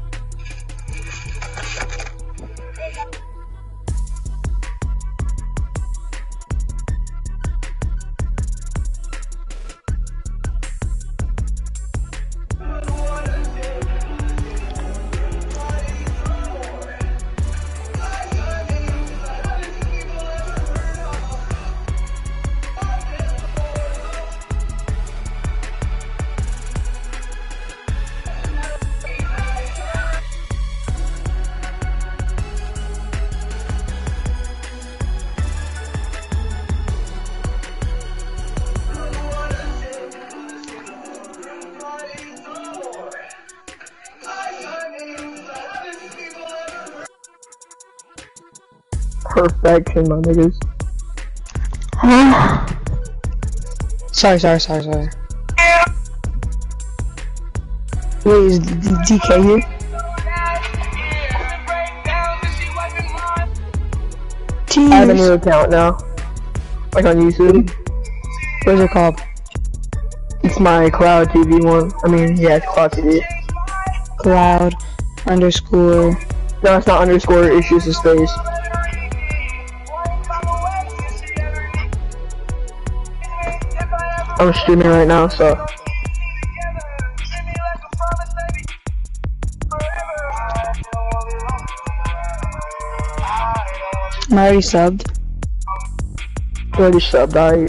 S1: Perfection, my niggas.
S4: Sorry, sorry, sorry, sorry. Wait, is D K here?
S1: I have a new account now. Like on YouTube.
S4: What's it called?
S1: It's my Cloud T V one. I mean, yeah, it's Cloud T V.
S4: Cloud underscore.
S1: No, it's not underscore, it's just a space. I'm streaming right now, so.
S4: I'm already subbed.
S1: Already subbed, alright.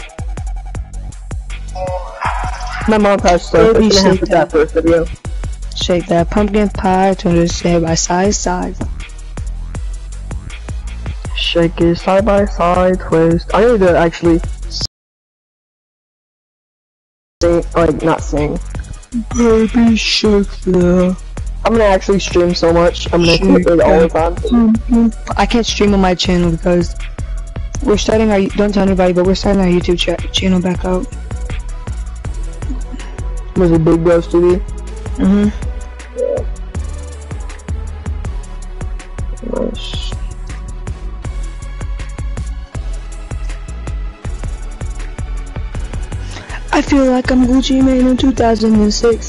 S1: My mom passed stuff,
S4: Baby,
S1: it's gonna have
S4: shake
S1: to that first video.
S4: Shake that pumpkin pie to understand by side side.
S1: Shake it side by side, twist. I need to actually sing, like, not sing.
S4: Baby shake that.
S1: I'm gonna actually stream so much, I'm gonna
S4: Shake
S1: keep it all the time.
S4: I can't stream on my channel because we're starting our, don't tell anybody, but we're starting our YouTube ch channel back up.
S1: Was it Big Bros T V?
S4: Mm-hmm.
S1: Yeah. Nice.
S4: I feel like I'm Gucci Mane in two thousand six.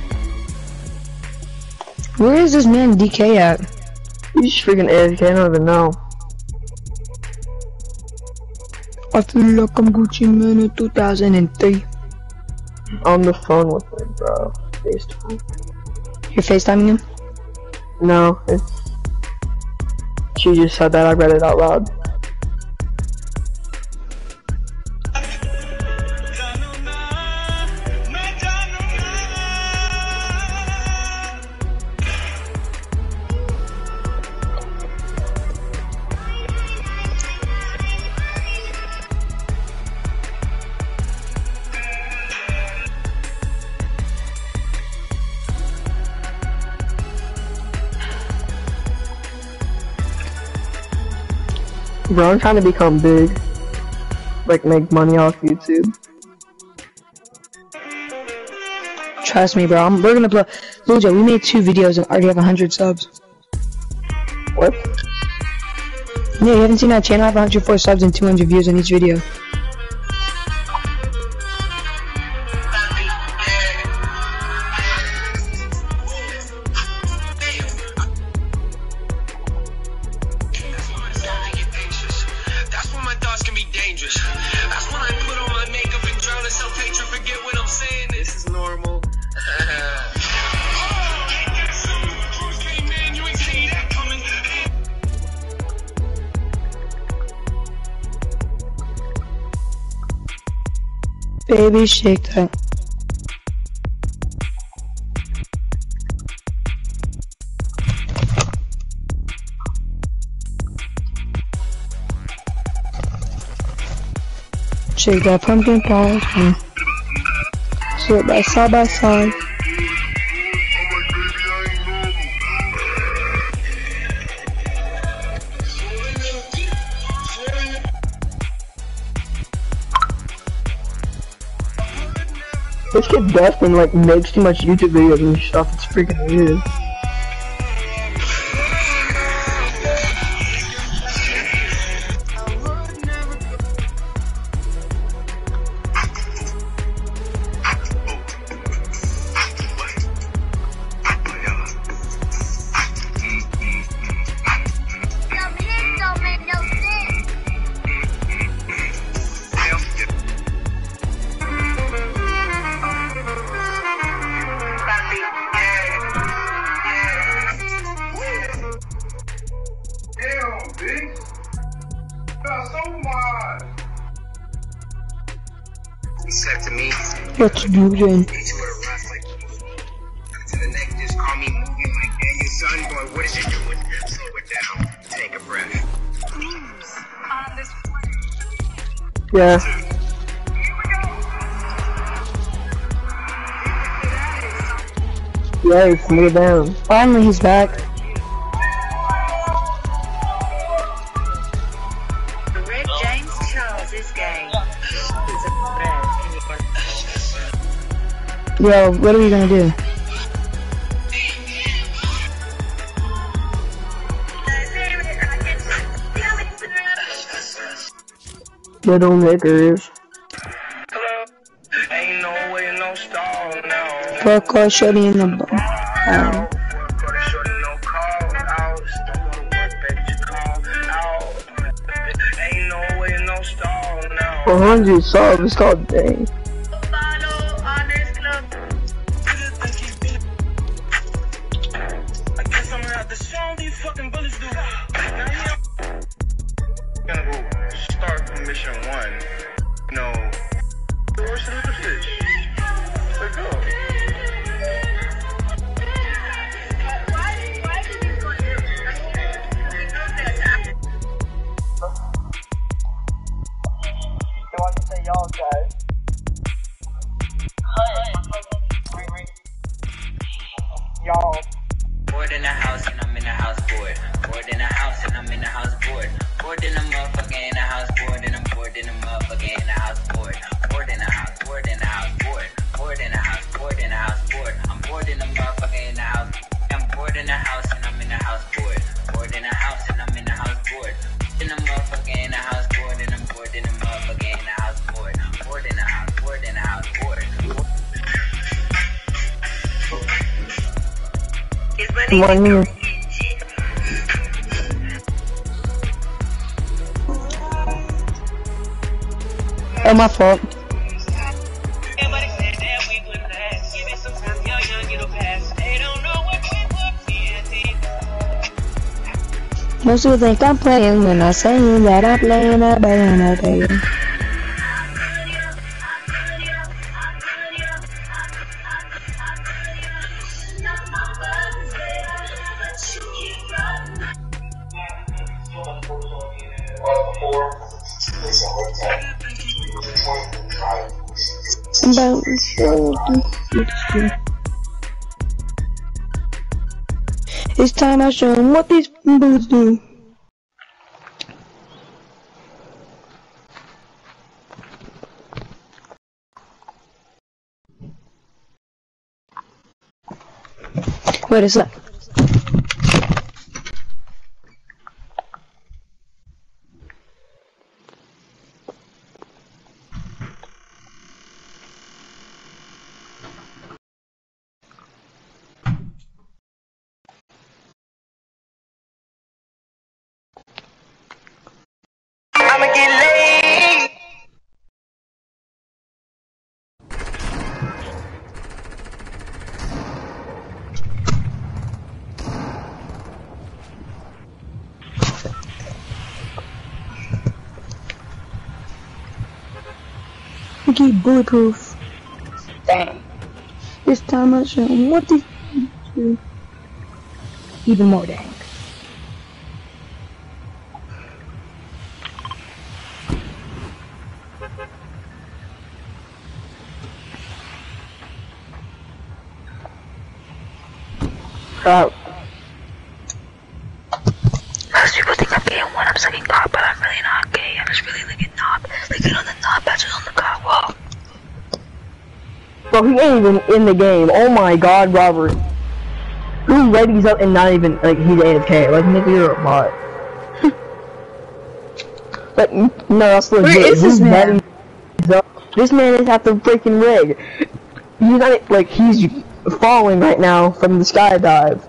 S4: Where is this man D K at?
S1: He's freaking A F K, I don't even know.
S4: I feel like I'm Gucci Mane in two thousand three.
S1: On the phone with me, bro. FaceTime.
S4: You're FaceTiming him?
S1: No, it's... She just said that, I read it out loud. Bro, I'm trying to become big. Like, make money off YouTube.
S4: Trust me, bro. I'm, we're gonna blow. Lujo, we made two videos and already have one hundred subs.
S1: What?
S4: Yeah, you haven't seen that channel? I have one hundred four subs and two hundred views on each video. Baby, shake that. Shake that pumpkin pie. Mm. Sit by side by side.
S1: This kid Dustin like makes too much YouTube videos and stuff. It's freaking weird.
S3: He said to me,
S4: What you doing?
S3: to the neck, just call me moving like Daniel son. Boy, what is you doing? Slow it down. Take a breath.
S1: Yeah. Yes, move it down.
S4: Finally, he's back.
S5: The Red James Charles is gay.
S4: Yo, what are we gonna do?
S1: Little niggers.
S3: Ain't no way, no stall, no.
S4: Fuck all shorty in the b- um,
S1: one hundred subs, it's called dang.
S3: Start from mission one. No. Where's the other fish? Let go.
S1: I want to say y'all guys. Y'all.
S6: Bored in the house and I'm in the house bored. Bored in the house and I'm in the house bored. Bored in the motherfucker in the house bored and I'm bored in the motherfucker in the house bored. Bored in the house, bored in the house bored. Bored in the house, bored in the house bored. I'm bored in the motherfucker in the house. I'm bored in the house and I'm in the house bored. Bored in the house and I'm in the house bored. In the motherfucker in the house bored and I'm bored in the motherfucker in the house bored. Bored in the house, bored in the house bored.
S1: One here.
S4: oh, my fault. Most people think I'm playing when I say that I'm playing that bad, that bad. About it's time I show them what these boots do. What is that?
S3: I'ma get laid.
S4: Pinky bulletproof. Dang. This time I show him what the do. Even more dang.
S1: Crap.
S4: Most people think I'm gay when I'm sucking cock, but I'm really not gay. I'm just really licking knob. Licking on the knob, patching on the cock. Whoa.
S1: Bro, he ain't even in the game. Oh my god, Robert. Who readies up and not even, like, he's A F K? Like, nigga, you're a bot. But, no, that's legit.
S4: Where is this
S1: Who's
S4: man?
S1: readies up? This man is at the freaking rig. He's not, like, he's falling right now from the skydive.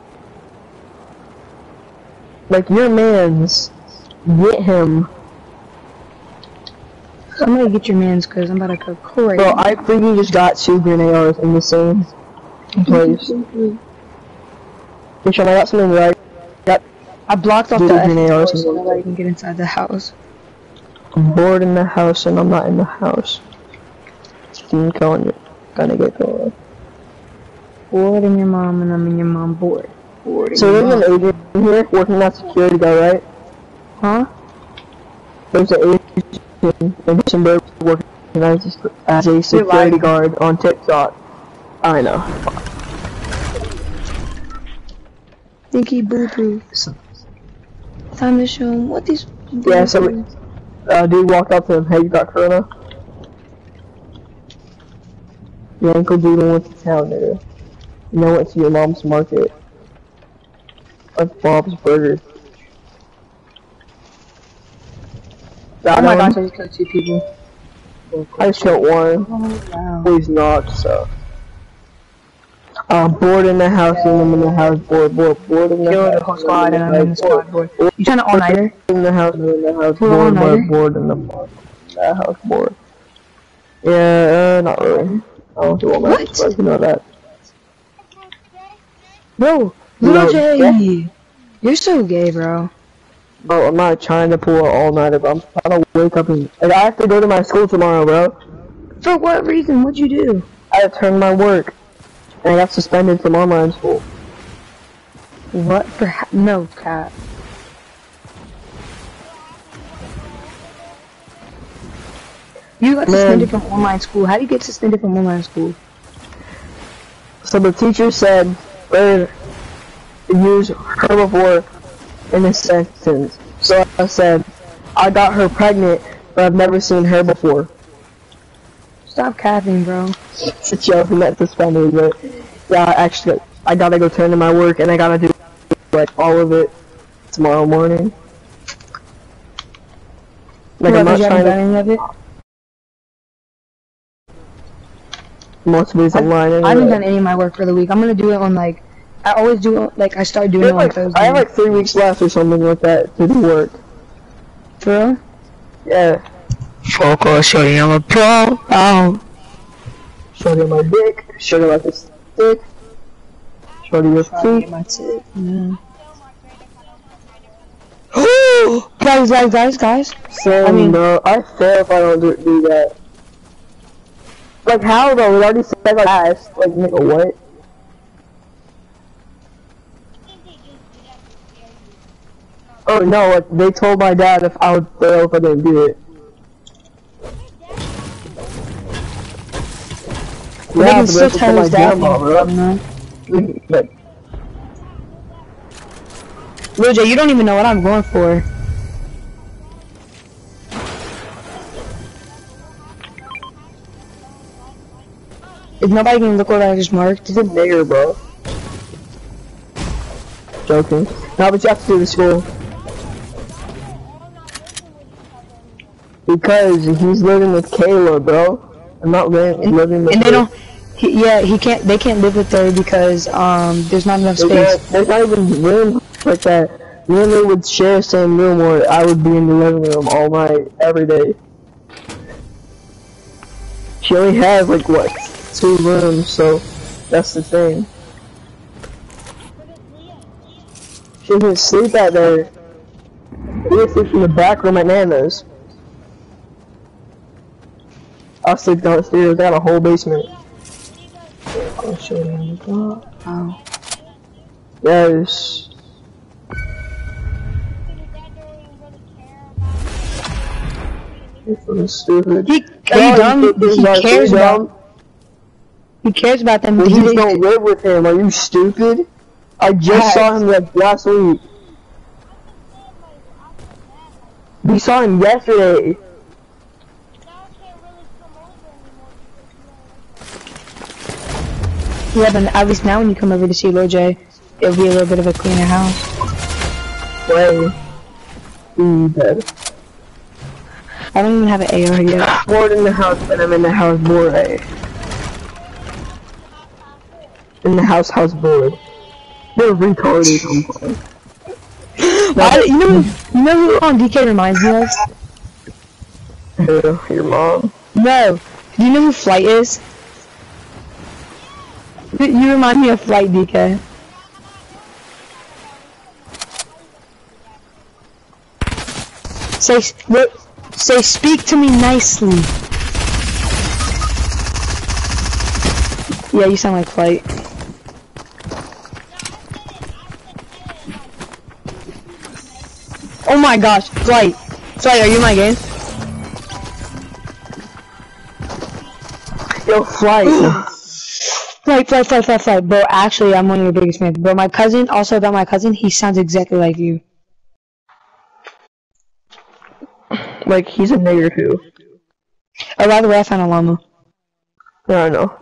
S1: Like, your man's. Get him.
S4: I'm gonna get your mans because I'm about to go crazy.
S1: Bro, I freaking just got two green A Rs in the same place. Which one? I got something right. Got
S4: I blocked off
S1: Dude,
S4: the
S1: green
S4: exit
S1: A Rs
S4: door so nobody can get inside the house.
S1: I'm bored in the house and I'm not in the house. I'm going, gonna get going.
S4: Bored in your mom and I'm in your mom bored. Bored in
S1: So
S4: your
S1: there's
S4: mom.
S1: an agent here working at security guard, right?
S4: Huh?
S1: There's an agent in December working as a, as a security guard on TikTok. I know.
S4: Think he bulletproof. Time to show him what these.
S1: Yeah, so we, uh, dude walked up to him. Hey, you got corona? Your uncle dude went to town, nigga. You know, went to your mom's market. Like Bob's Burger.
S4: Oh my gosh, I just killed two people.
S1: I just killed one.
S4: Oh wow.
S1: Please not, so. I'm bored in the house and I'm in the house. Bored, bored, bored in the
S4: Killed
S1: house.
S4: the whole squad and I'm in the squad board. You trying to all-nighter?
S1: In the house, in the house,
S4: Full
S1: bored,
S4: all-nighter?
S1: bored, bored in the house. That house, bored. Yeah, uh, not really. I don't do all that,
S4: What?
S1: but you know that.
S4: Bro,
S1: No,
S4: Lil J, you're so gay, bro.
S1: Bro, I'm not trying to pull an all-nighter, but I'm trying to wake up and... Like, I have to go to my school tomorrow, bro.
S4: For what reason? What'd you do?
S1: I had to turn my work. And I got suspended from online school.
S4: What? For ha no, cat. You got
S1: Man.
S4: suspended from online school. How do you get suspended from online school?
S1: So the teacher said, or use herbivore in a sentence. So I said, I got her pregnant, but I've never seen her before.
S4: Stop capping, bro.
S1: It's a joke, I'm not suspended, but yeah, actually, I gotta go turn in my work, and I gotta do, like, all of it tomorrow morning. Like,
S4: What,
S1: I'm not
S4: did you haven't
S1: trying
S4: done
S1: to,
S4: any of it?
S1: most of it's
S4: I've-
S1: online anyway.
S4: I haven't done any of my work for the week. I'm gonna do it on like, I always do it, like I start doing
S1: I
S4: it
S1: have,
S4: on
S1: like,
S4: Thursday.
S1: I have like three weeks left or something like that to do work.
S4: For real?
S1: Yeah.
S4: Focus, shorty, I'm a pro. Oh.
S1: Shorty on my dick, shorty like a stick, shorty your feet.
S4: My tip. Yeah. Oh, guys, guys, guys, guys.
S1: So,
S4: I mean-
S1: no, I fail if I don't do, do that. Like, how though? We already said like ass. Like, nigga, what? Oh no, like, they told my dad if I would fail if I didn't do it.
S4: But they can still
S1: that's
S4: tell
S1: what
S4: his
S1: my
S4: dad,
S1: grandma, bro.
S4: you know?
S1: Like,
S4: Lil J, you don't even know what I'm going for. If nobody can look what I just marked,
S1: he's a nigger, bro. Joking. No, but you have to do the school. Because he's living with Kayla, bro. I'm not living, living with
S4: and they
S1: her.
S4: don't. He, yeah, he can't. They can't live with her because um, there's not enough
S1: There's
S4: space.
S1: not, there's not even room like that. Me and they would share the same room, or I would be in the living room all night, every day. She only has like what, two rooms, so that's the thing. She doesn't sleep out there. She sleeps in the back room at Nana's. I'll sleep downstairs. I got a whole basement. I'll show you. Wow. Yes. You're stupid.
S4: He, are you dumb? He cares about. He cares about them.
S1: You just don't live with him. Are you stupid? I just saw him like last week. We saw him yesterday.
S4: Yeah, but at least now when you come over to see Lil J, it'll be a little bit of a cleaner house.
S1: Way. Ooh, dead.
S4: I don't even have an A R yet.
S1: Bored in the house, but I'm in the house bored. Eh? In the house, house bored. They're retarded.
S4: Why, you know, you know who on D K reminds me of?
S1: Yeah, your mom.
S4: No. Do you know who Flight is? You remind me of Flight, D K. Say, say, speak to me nicely. Yeah, you sound like Flight. Oh my gosh, Flight. Flight, are you in my game?
S1: Yo, Flight.
S4: Flight, Flight, Flight, Flight, Flight. Bro, actually, I'm one of your biggest fans. Bro, my cousin, also about my cousin, he sounds exactly like you.
S1: Like, he's a nigger too.
S4: Oh, by the way, I found a llama.
S1: Yeah, I know.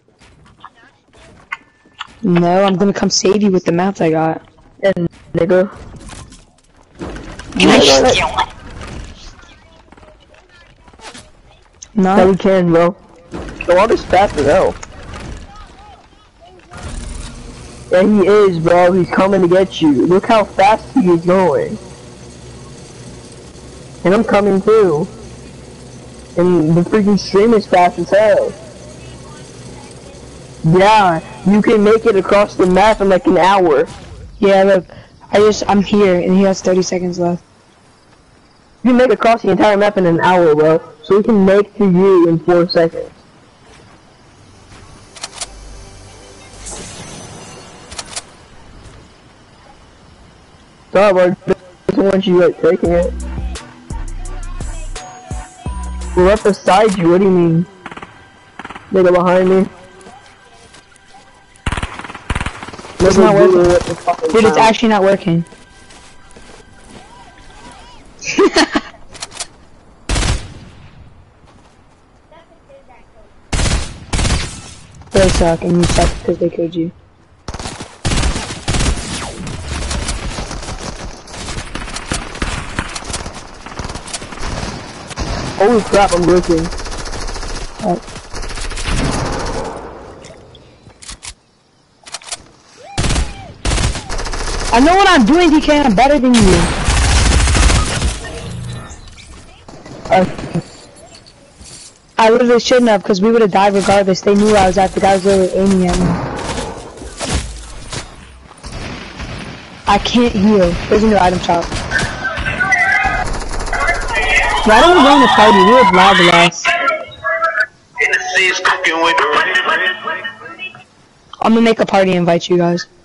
S4: No, I'm gonna come save you with the maps I got.
S1: And nigga.
S4: No.
S1: Yeah, we can, bro. The water's faster though. Yeah, he is, bro. He's coming to get you. Look how fast he is going. And I'm coming too. And the freaking stream is fast as hell. Yeah, you can make it across the map in like an hour.
S4: Yeah, look. I just, I'm here, and he has thirty seconds left.
S1: You can make it across the entire map in an hour, bro. So we can make to you in four seconds. Stop, bro. Doesn't want you like taking it. We're right beside you. What do you mean? Nigga behind me.
S4: It's not working. Dude, it's actually not working. They suck, and you suck because they killed you.
S1: Holy crap, I'm glitching.
S4: Oh. I know what I'm doing, D K, I'm better than you. Uh, I literally shouldn't have, because we would have died regardless. They knew where I was at. The guy was literally aiming at me. I can't heal. There's a new item shop. Why don't we go in the party? We would lag less. I'm gonna make a party and invite you guys.